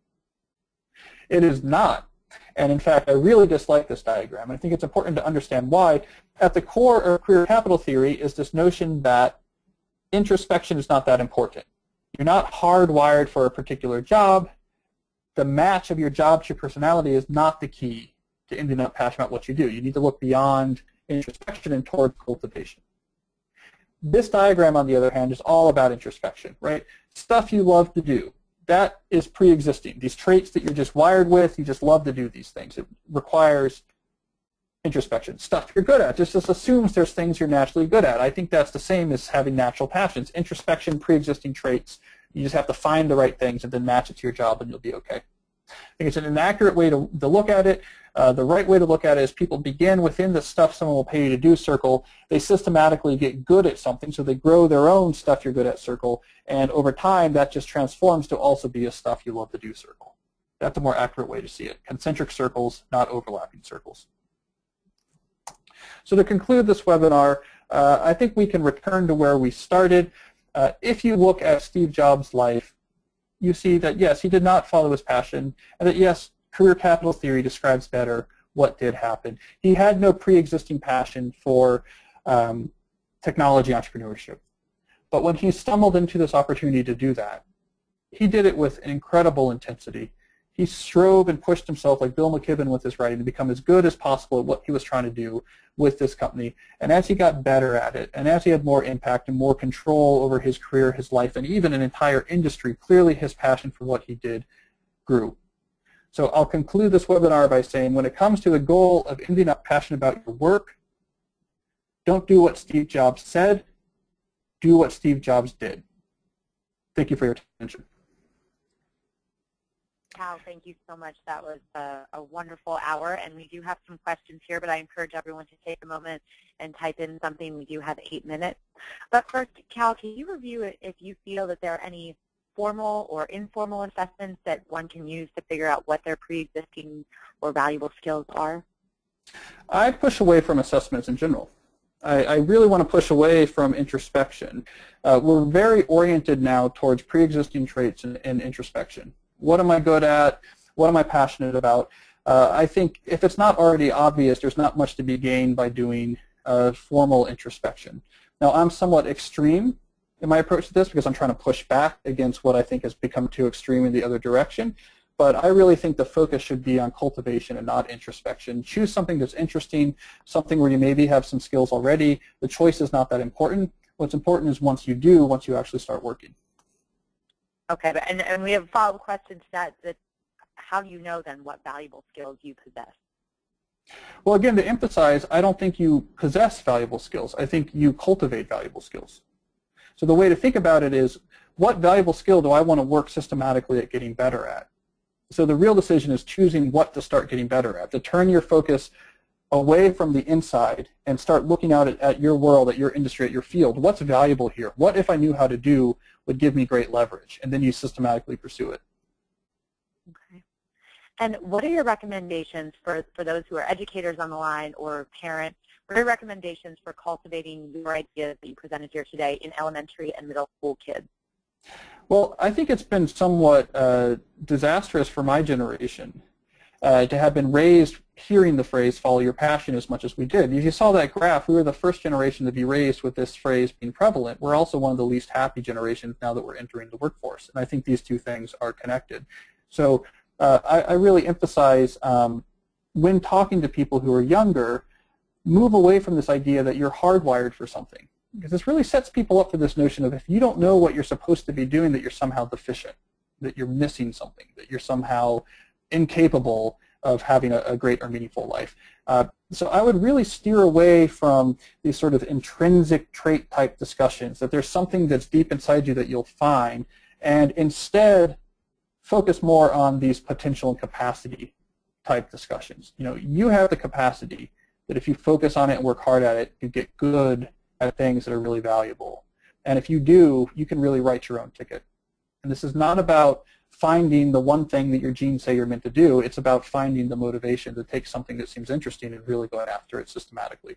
It is not. And in fact, I really dislike this diagram. I think it's important to understand why. At the core of career capital theory is this notion that introspection is not that important. You're not hardwired for a particular job. The match of your job to your personality is not the key to ending up passionate about what you do. You need to look beyond introspection and toward cultivation. This diagram, on the other hand, is all about introspection, right? Stuff you love to do. That is pre-existing. These traits that you're just wired with, you just love to do these things. It requires introspection. Stuff you're good at just assumes there's things you're naturally good at. I think that's the same as having natural passions. Introspection, pre-existing traits. You just have to find the right things and then match it to your job and you'll be okay. I think it's an inaccurate way to look at it. The right way to look at it is people begin within the stuff someone will pay you to do circle. They systematically get good at something, so they grow their own stuff you're good at circle, and over time that just transforms to also be a stuff you love to do circle. That's a more accurate way to see it. Concentric circles, not overlapping circles. So to conclude this webinar, I think we can return to where we started. If you look at Steve Jobs' life, you see that, yes, he did not follow his passion, and that, yes, career capital theory describes better what did happen. He had no pre-existing passion for technology entrepreneurship. But when he stumbled into this opportunity to do that, he did it with incredible intensity. He strove and pushed himself like Bill McKibben with his writing to become as good as possible at what he was trying to do with this company. And as he got better at it, and as he had more impact and more control over his career, his life, and even an entire industry, clearly his passion for what he did grew. So I'll conclude this webinar by saying when it comes to the goal of ending up passionate about your work, don't do what Steve Jobs said, do what Steve Jobs did. Thank you for your attention. Cal, thank you so much. That was a wonderful hour, and we do have some questions here, but I encourage everyone to take a moment and type in something. We do have 8 minutes. But first, Cal, can you review if you feel that there are any formal or informal assessments that one can use to figure out what their pre-existing or valuable skills are? I push away from assessments in general. I really want to push away from introspection. We're very oriented now towards pre-existing traits and introspection. What am I good at? What am I passionate about? I think if it's not already obvious, there's not much to be gained by doing formal introspection. Now, I'm somewhat extreme in my approach to this because I'm trying to push back against what I think has become too extreme in the other direction. But I really think the focus should be on cultivation and not introspection. Choose something that's interesting, something where you maybe have some skills already. The choice is not that important. What's important is once you actually start working. Okay, and we have follow-up questions that how do you know then what valuable skills you possess? Well, again, to emphasize, I don't think you possess valuable skills. I think you cultivate valuable skills. So the way to think about it is, what valuable skill do I want to work systematically at getting better at? So the real decision is choosing what to start getting better at, to turn your focus away from the inside and start looking out at your world, at your industry, at your field. What's valuable here? What, if I knew how to do, would give me great leverage? And then you systematically pursue it. Okay. And what are your recommendations for those who are educators on the line or parents? What are your recommendations for cultivating your ideas that you presented here today in elementary and middle school kids? Well, I think it's been somewhat disastrous for my generation to have been raised hearing the phrase, follow your passion, as much as we did. If you saw that graph, we were the first generation to be raised with this phrase being prevalent. We're also one of the least happy generations now that we're entering the workforce. And I think these two things are connected. So I really emphasize when talking to people who are younger, move away from this idea that you're hardwired for something. Because this really sets people up for this notion of if you don't know what you're supposed to be doing, that you're somehow deficient, that you're missing something, that you're somehow incapable of having a great or meaningful life. So I would really steer away from these sort of intrinsic trait type discussions, that there's something that's deep inside you that you'll find, and instead focus more on these potential and capacity type discussions. You know, you have the capacity that if you focus on it and work hard at it, you get good at things that are really valuable. And if you do, you can really write your own ticket. And this is not about finding the one thing that your genes say you're meant to do. It's about finding the motivation to take something that seems interesting and really going after it systematically.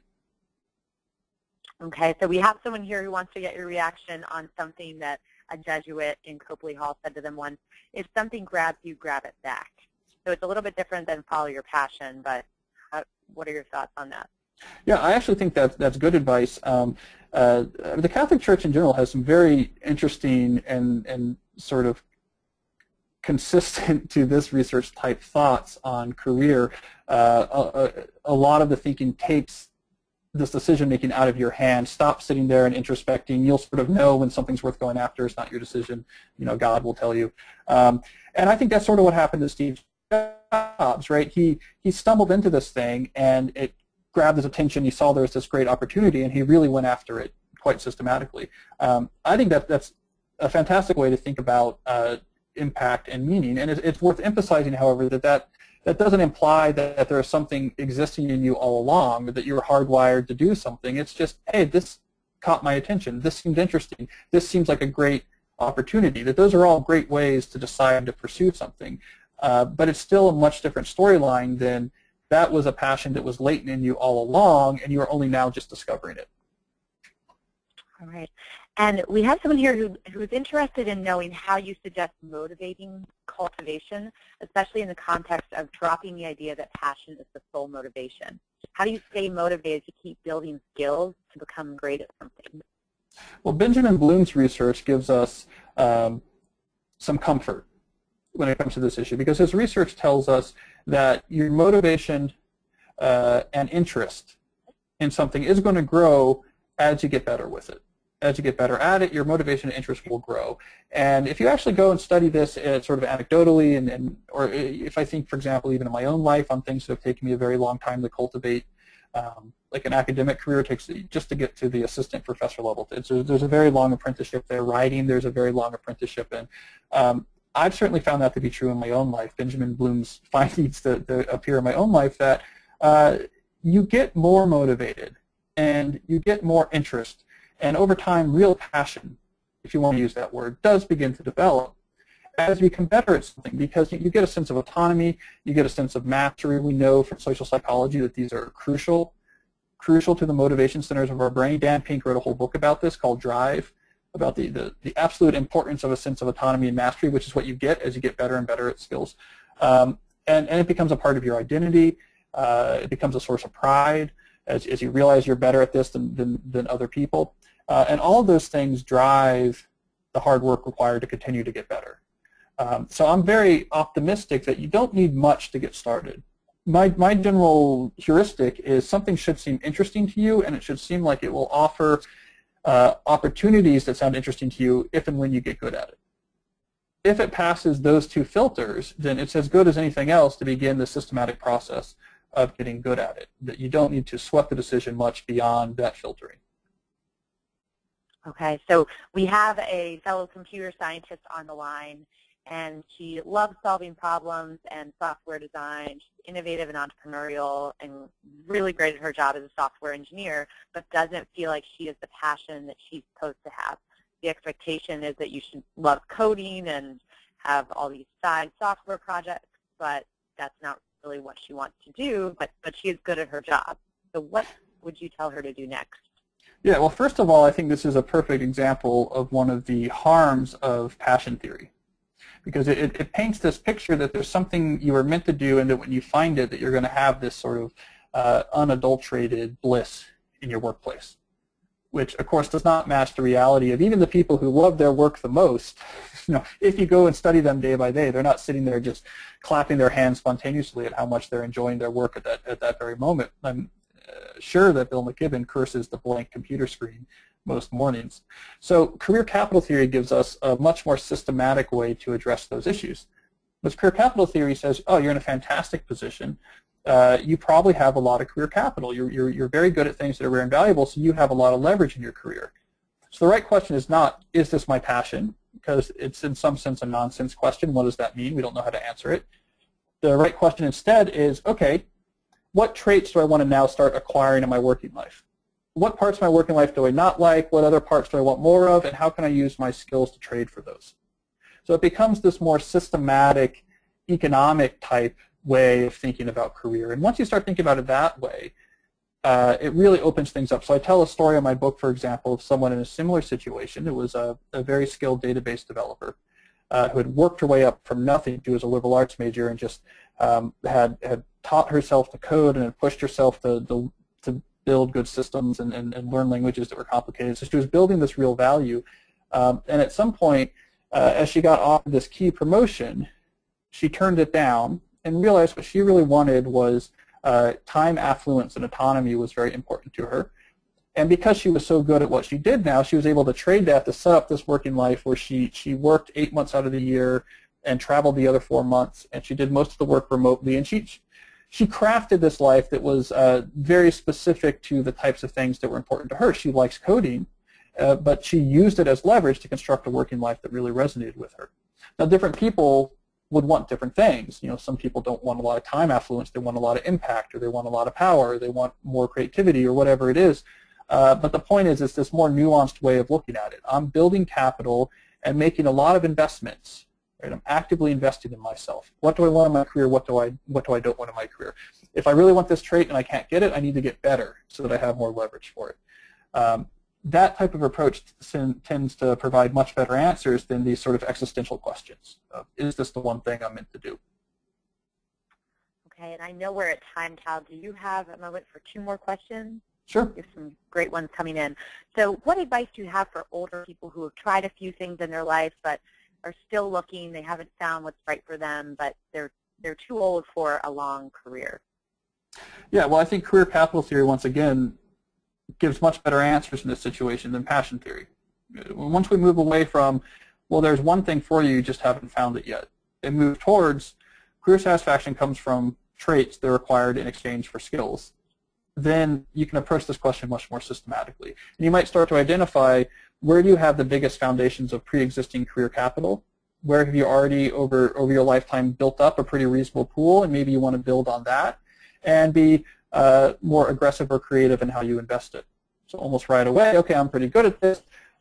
Okay, so we have someone here who wants to get your reaction on something that a Jesuit in Copley Hall said to them once: if something grabs you, grab it back. So it's a little bit different than follow your passion, but what are your thoughts on that? Yeah, I actually think that's good advice. The Catholic Church in general has some very interesting and sort of consistent to this research type thoughts on career. A lot of the thinking takes this decision making out of your hands. Stop sitting there and introspecting. You'll sort of know when something's worth going after. It's not your decision. You know, God will tell you. And I think that's sort of what happened to Steve Jobs, right? He stumbled into this thing and it grabbed his attention. He saw there was this great opportunity and he really went after it quite systematically. I think that's a fantastic way to think about impact and meaning. And it's worth emphasizing, however, that doesn't imply that there is something existing in you all along, that you're hardwired to do something. It's just, hey, this caught my attention. This seemed interesting. This seems like a great opportunity. That those are all great ways to decide to pursue something. But it's still a much different storyline than that was a passion that was latent in you all along, and you are only now just discovering it. All right. And we have someone here who is interested in knowing how you suggest motivating cultivation, especially in the context of dropping the idea that passion is the sole motivation. How do you stay motivated to keep building skills to become great at something? Well, Benjamin Bloom's research gives us some comfort when it comes to this issue, because his research tells us that your motivation and interest in something is going to grow as you get better with it. as you get better at it, your motivation and interest will grow. And if you actually go and study this sort of anecdotally, or if I think, for example, even in my own life on things that have taken me a very long time to cultivate, like an academic career takes just to get to the assistant professor level. There's a very long apprenticeship there. Writing, there's a very long apprenticeship in. I've certainly found that to be true in my own life. Benjamin Bloom's findings that appear in my own life, that you get more motivated and you get more interest, and over time real passion, if you want to use that word, does begin to develop as you become better at something, because you get a sense of autonomy, you get a sense of mastery. We know from social psychology that these are crucial to the motivation centers of our brain. Dan Pink wrote a whole book about this called Drive, about the absolute importance of a sense of autonomy and mastery, which is what you get as you get better and better at skills. And it becomes a part of your identity. It becomes a source of pride as you realize you're better at this than other people. And all of those things drive the hard work required to continue to get better. So I'm very optimistic that you don't need much to get started. My general heuristic is something should seem interesting to you, and it should seem like it will offer opportunities that sound interesting to you if and when you get good at it. If it passes those two filters, then it's as good as anything else to begin the systematic process of getting good at it. That you don't need to sweat the decision much beyond that filtering. Okay, so we have a fellow computer scientist on the line, and she loves solving problems and software design. She's innovative and entrepreneurial and really great at her job as a software engineer, but doesn't feel like she has the passion that she's supposed to have. The expectation is that you should love coding and have all these side software projects, but that's not really what she wants to do, but she is good at her job. So what would you tell her to do next? Yeah, well, first of all, I think this is a perfect example of one of the harms of passion theory, because it paints this picture that there's something you were meant to do, and that when you find it, that you're going to have this sort of unadulterated bliss in your workplace, which, of course, does not match the reality of even the people who love their work the most. If you go and study them day by day, they're not sitting there just clapping their hands spontaneously at how much they're enjoying their work at that very moment. I'm sure that Bill McKibben curses the blank computer screen most mornings. So career capital theory gives us a much more systematic way to address those issues. Because career capital theory says, oh, you're in a fantastic position. You probably have a lot of career capital. You're very good at things that are rare and valuable, so you have a lot of leverage in your career. So the right question is not, is this my passion? Because it's in some sense a nonsense question. What does that mean? We don't know how to answer it. The right question instead is, okay, what traits do I want to now start acquiring in my working life? What parts of my working life do I not like? What other parts do I want more of? And how can I use my skills to trade for those? So it becomes this more systematic, economic type way of thinking about career. And once you start thinking about it that way, it really opens things up. So I tell a story in my book, for example, of someone in a similar situation. It was a very skilled database developer who had worked her way up from nothing to as a liberal arts major, and just had taught herself to code and had pushed herself to build good systems and learn languages that were complicated. So she was building this real value. And at some point, as she got offered this key promotion, she turned it down and realized what she really wanted was time, affluence, and autonomy was very important to her. And because she was so good at what she did now, she was able to trade that to set up this working life where she worked 8 months out of the year and traveled the other 4 months, and she did most of the work remotely. And she crafted this life that was very specific to the types of things that were important to her. She likes coding, but she used it as leverage to construct a working life that really resonated with her. Now, different people would want different things. Some people don't want a lot of time affluence. They want a lot of impact, or they want a lot of power, or they want more creativity, or whatever it is. But the point is, it's this more nuanced way of looking at it. I'm building capital and making a lot of investments. Right? I'm actively investing in myself. What do I want in my career? What do I don't want in my career? If I really want this trait and I can't get it, I need to get better so that I have more leverage for it. That type of approach tends to provide much better answers than these sort of existential questions. Is this the one thing I'm meant to do? Okay, and I know we're at time, Tal. Do you have a moment for 2 more questions? Sure. There's some great ones coming in. So what advice do you have for older people who have tried a few things in their life but are still looking? They haven't found what's right for them, but they're too old for a long career? Yeah, well, I think career capital theory, once again, gives much better answers in this situation than passion theory. Once we move away from, well, there's one thing for you, you just haven't found it yet, and move towards career satisfaction comes from traits that are required in exchange for skills, then you can approach this question much more systematically. And you might start to identify where do you have the biggest foundations of pre-existing career capital, where have you already over your lifetime built up a pretty reasonable pool, and maybe you want to build on that and be more aggressive or creative in how you invest it. So almost right away, okay, I'm pretty good at this.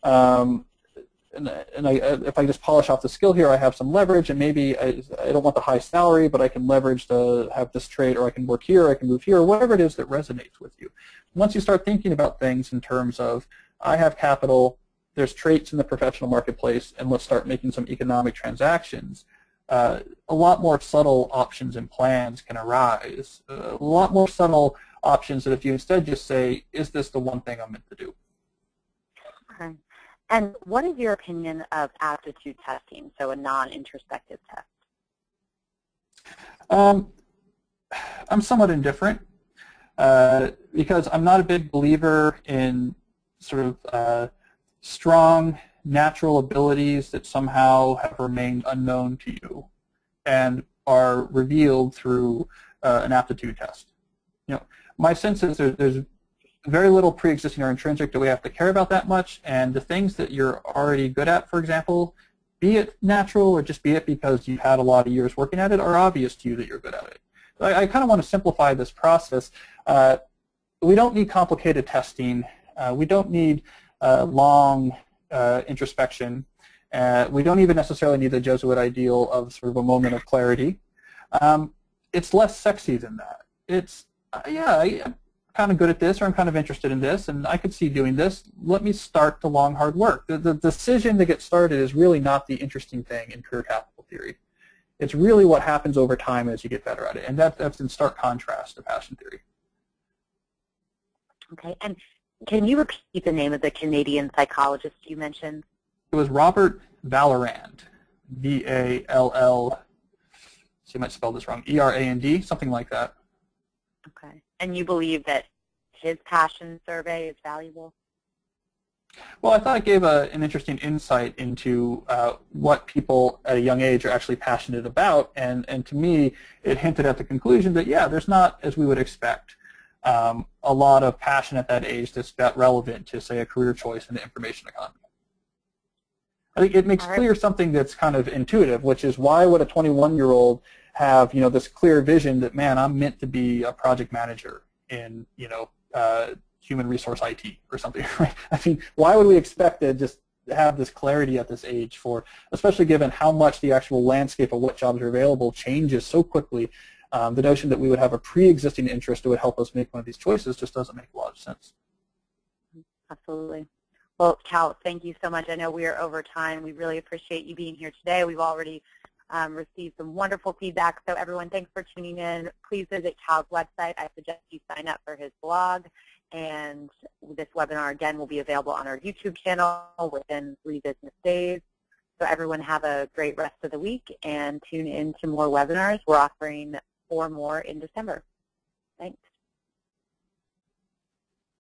If I just polish off the skill here, I have some leverage, and maybe I don't want the high salary, but I can leverage to have this trade, or I can work here, or I can move here, or whatever it is that resonates with you. Once you start thinking about things in terms of, I have capital, there's traits in the professional marketplace, and let's start making some economic transactions, a lot more subtle options and plans can arise, a lot more subtle options that if you instead just say, is this the one thing I'm meant to do? Okay. And what is your opinion of aptitude testing, so a non-introspective test? I'm somewhat indifferent because I'm not a big believer in sort of strong natural abilities that somehow have remained unknown to you and are revealed through an aptitude test. My sense is there's very little pre-existing or intrinsic that we have to care about that much, and the things that you're already good at, for example, be it natural or just be it because you've had a lot of years working at it, are obvious to you that you're good at it. I kind of want to simplify this process. We don't need complicated testing. We don't need long introspection. We don't even necessarily need the Jesuit ideal of sort of a moment of clarity. It's less sexy than that. It's, I'm kind of good at this, or I'm kind of interested in this, and I could see doing this. Let me start the long, hard work. The decision to get started is really not the interesting thing in career capital theory. It's really what happens over time as you get better at it, and that's in stark contrast to passion theory. Okay, and can you repeat the name of the Canadian psychologist you mentioned? It was Robert Vallerand, V-A-L-L, so you might spell this wrong, E-R-A-N-D, something like that. Okay. And you believe that his passion survey is valuable? Well, I thought it gave an interesting insight into what people at a young age are actually passionate about, and to me, it hinted at the conclusion that, yeah, there's not, as we would expect, a lot of passion at that age that's that relevant to, say, a career choice in the information economy. I think it makes clear something that's kind of intuitive, which is why would a 21-year-old have, this clear vision that, man, I'm meant to be a project manager in, human resource IT or something, right? I mean, why would we expect to just have this clarity at this age for, especially given how much the actual landscape of what jobs are available changes so quickly? The notion that we would have a pre-existing interest that would help us make one of these choices just doesn't make a lot of sense. Absolutely. Well, Cal, thank you so much. I know we are over time. We really appreciate you being here today. We've already received some wonderful feedback. So everyone, thanks for tuning in. Please visit Cal's website. I suggest you sign up for his blog. And this webinar, again, will be available on our YouTube channel within 3 business days. So everyone have a great rest of the week and tune in to more webinars. We're offering 4 more in December. Thanks.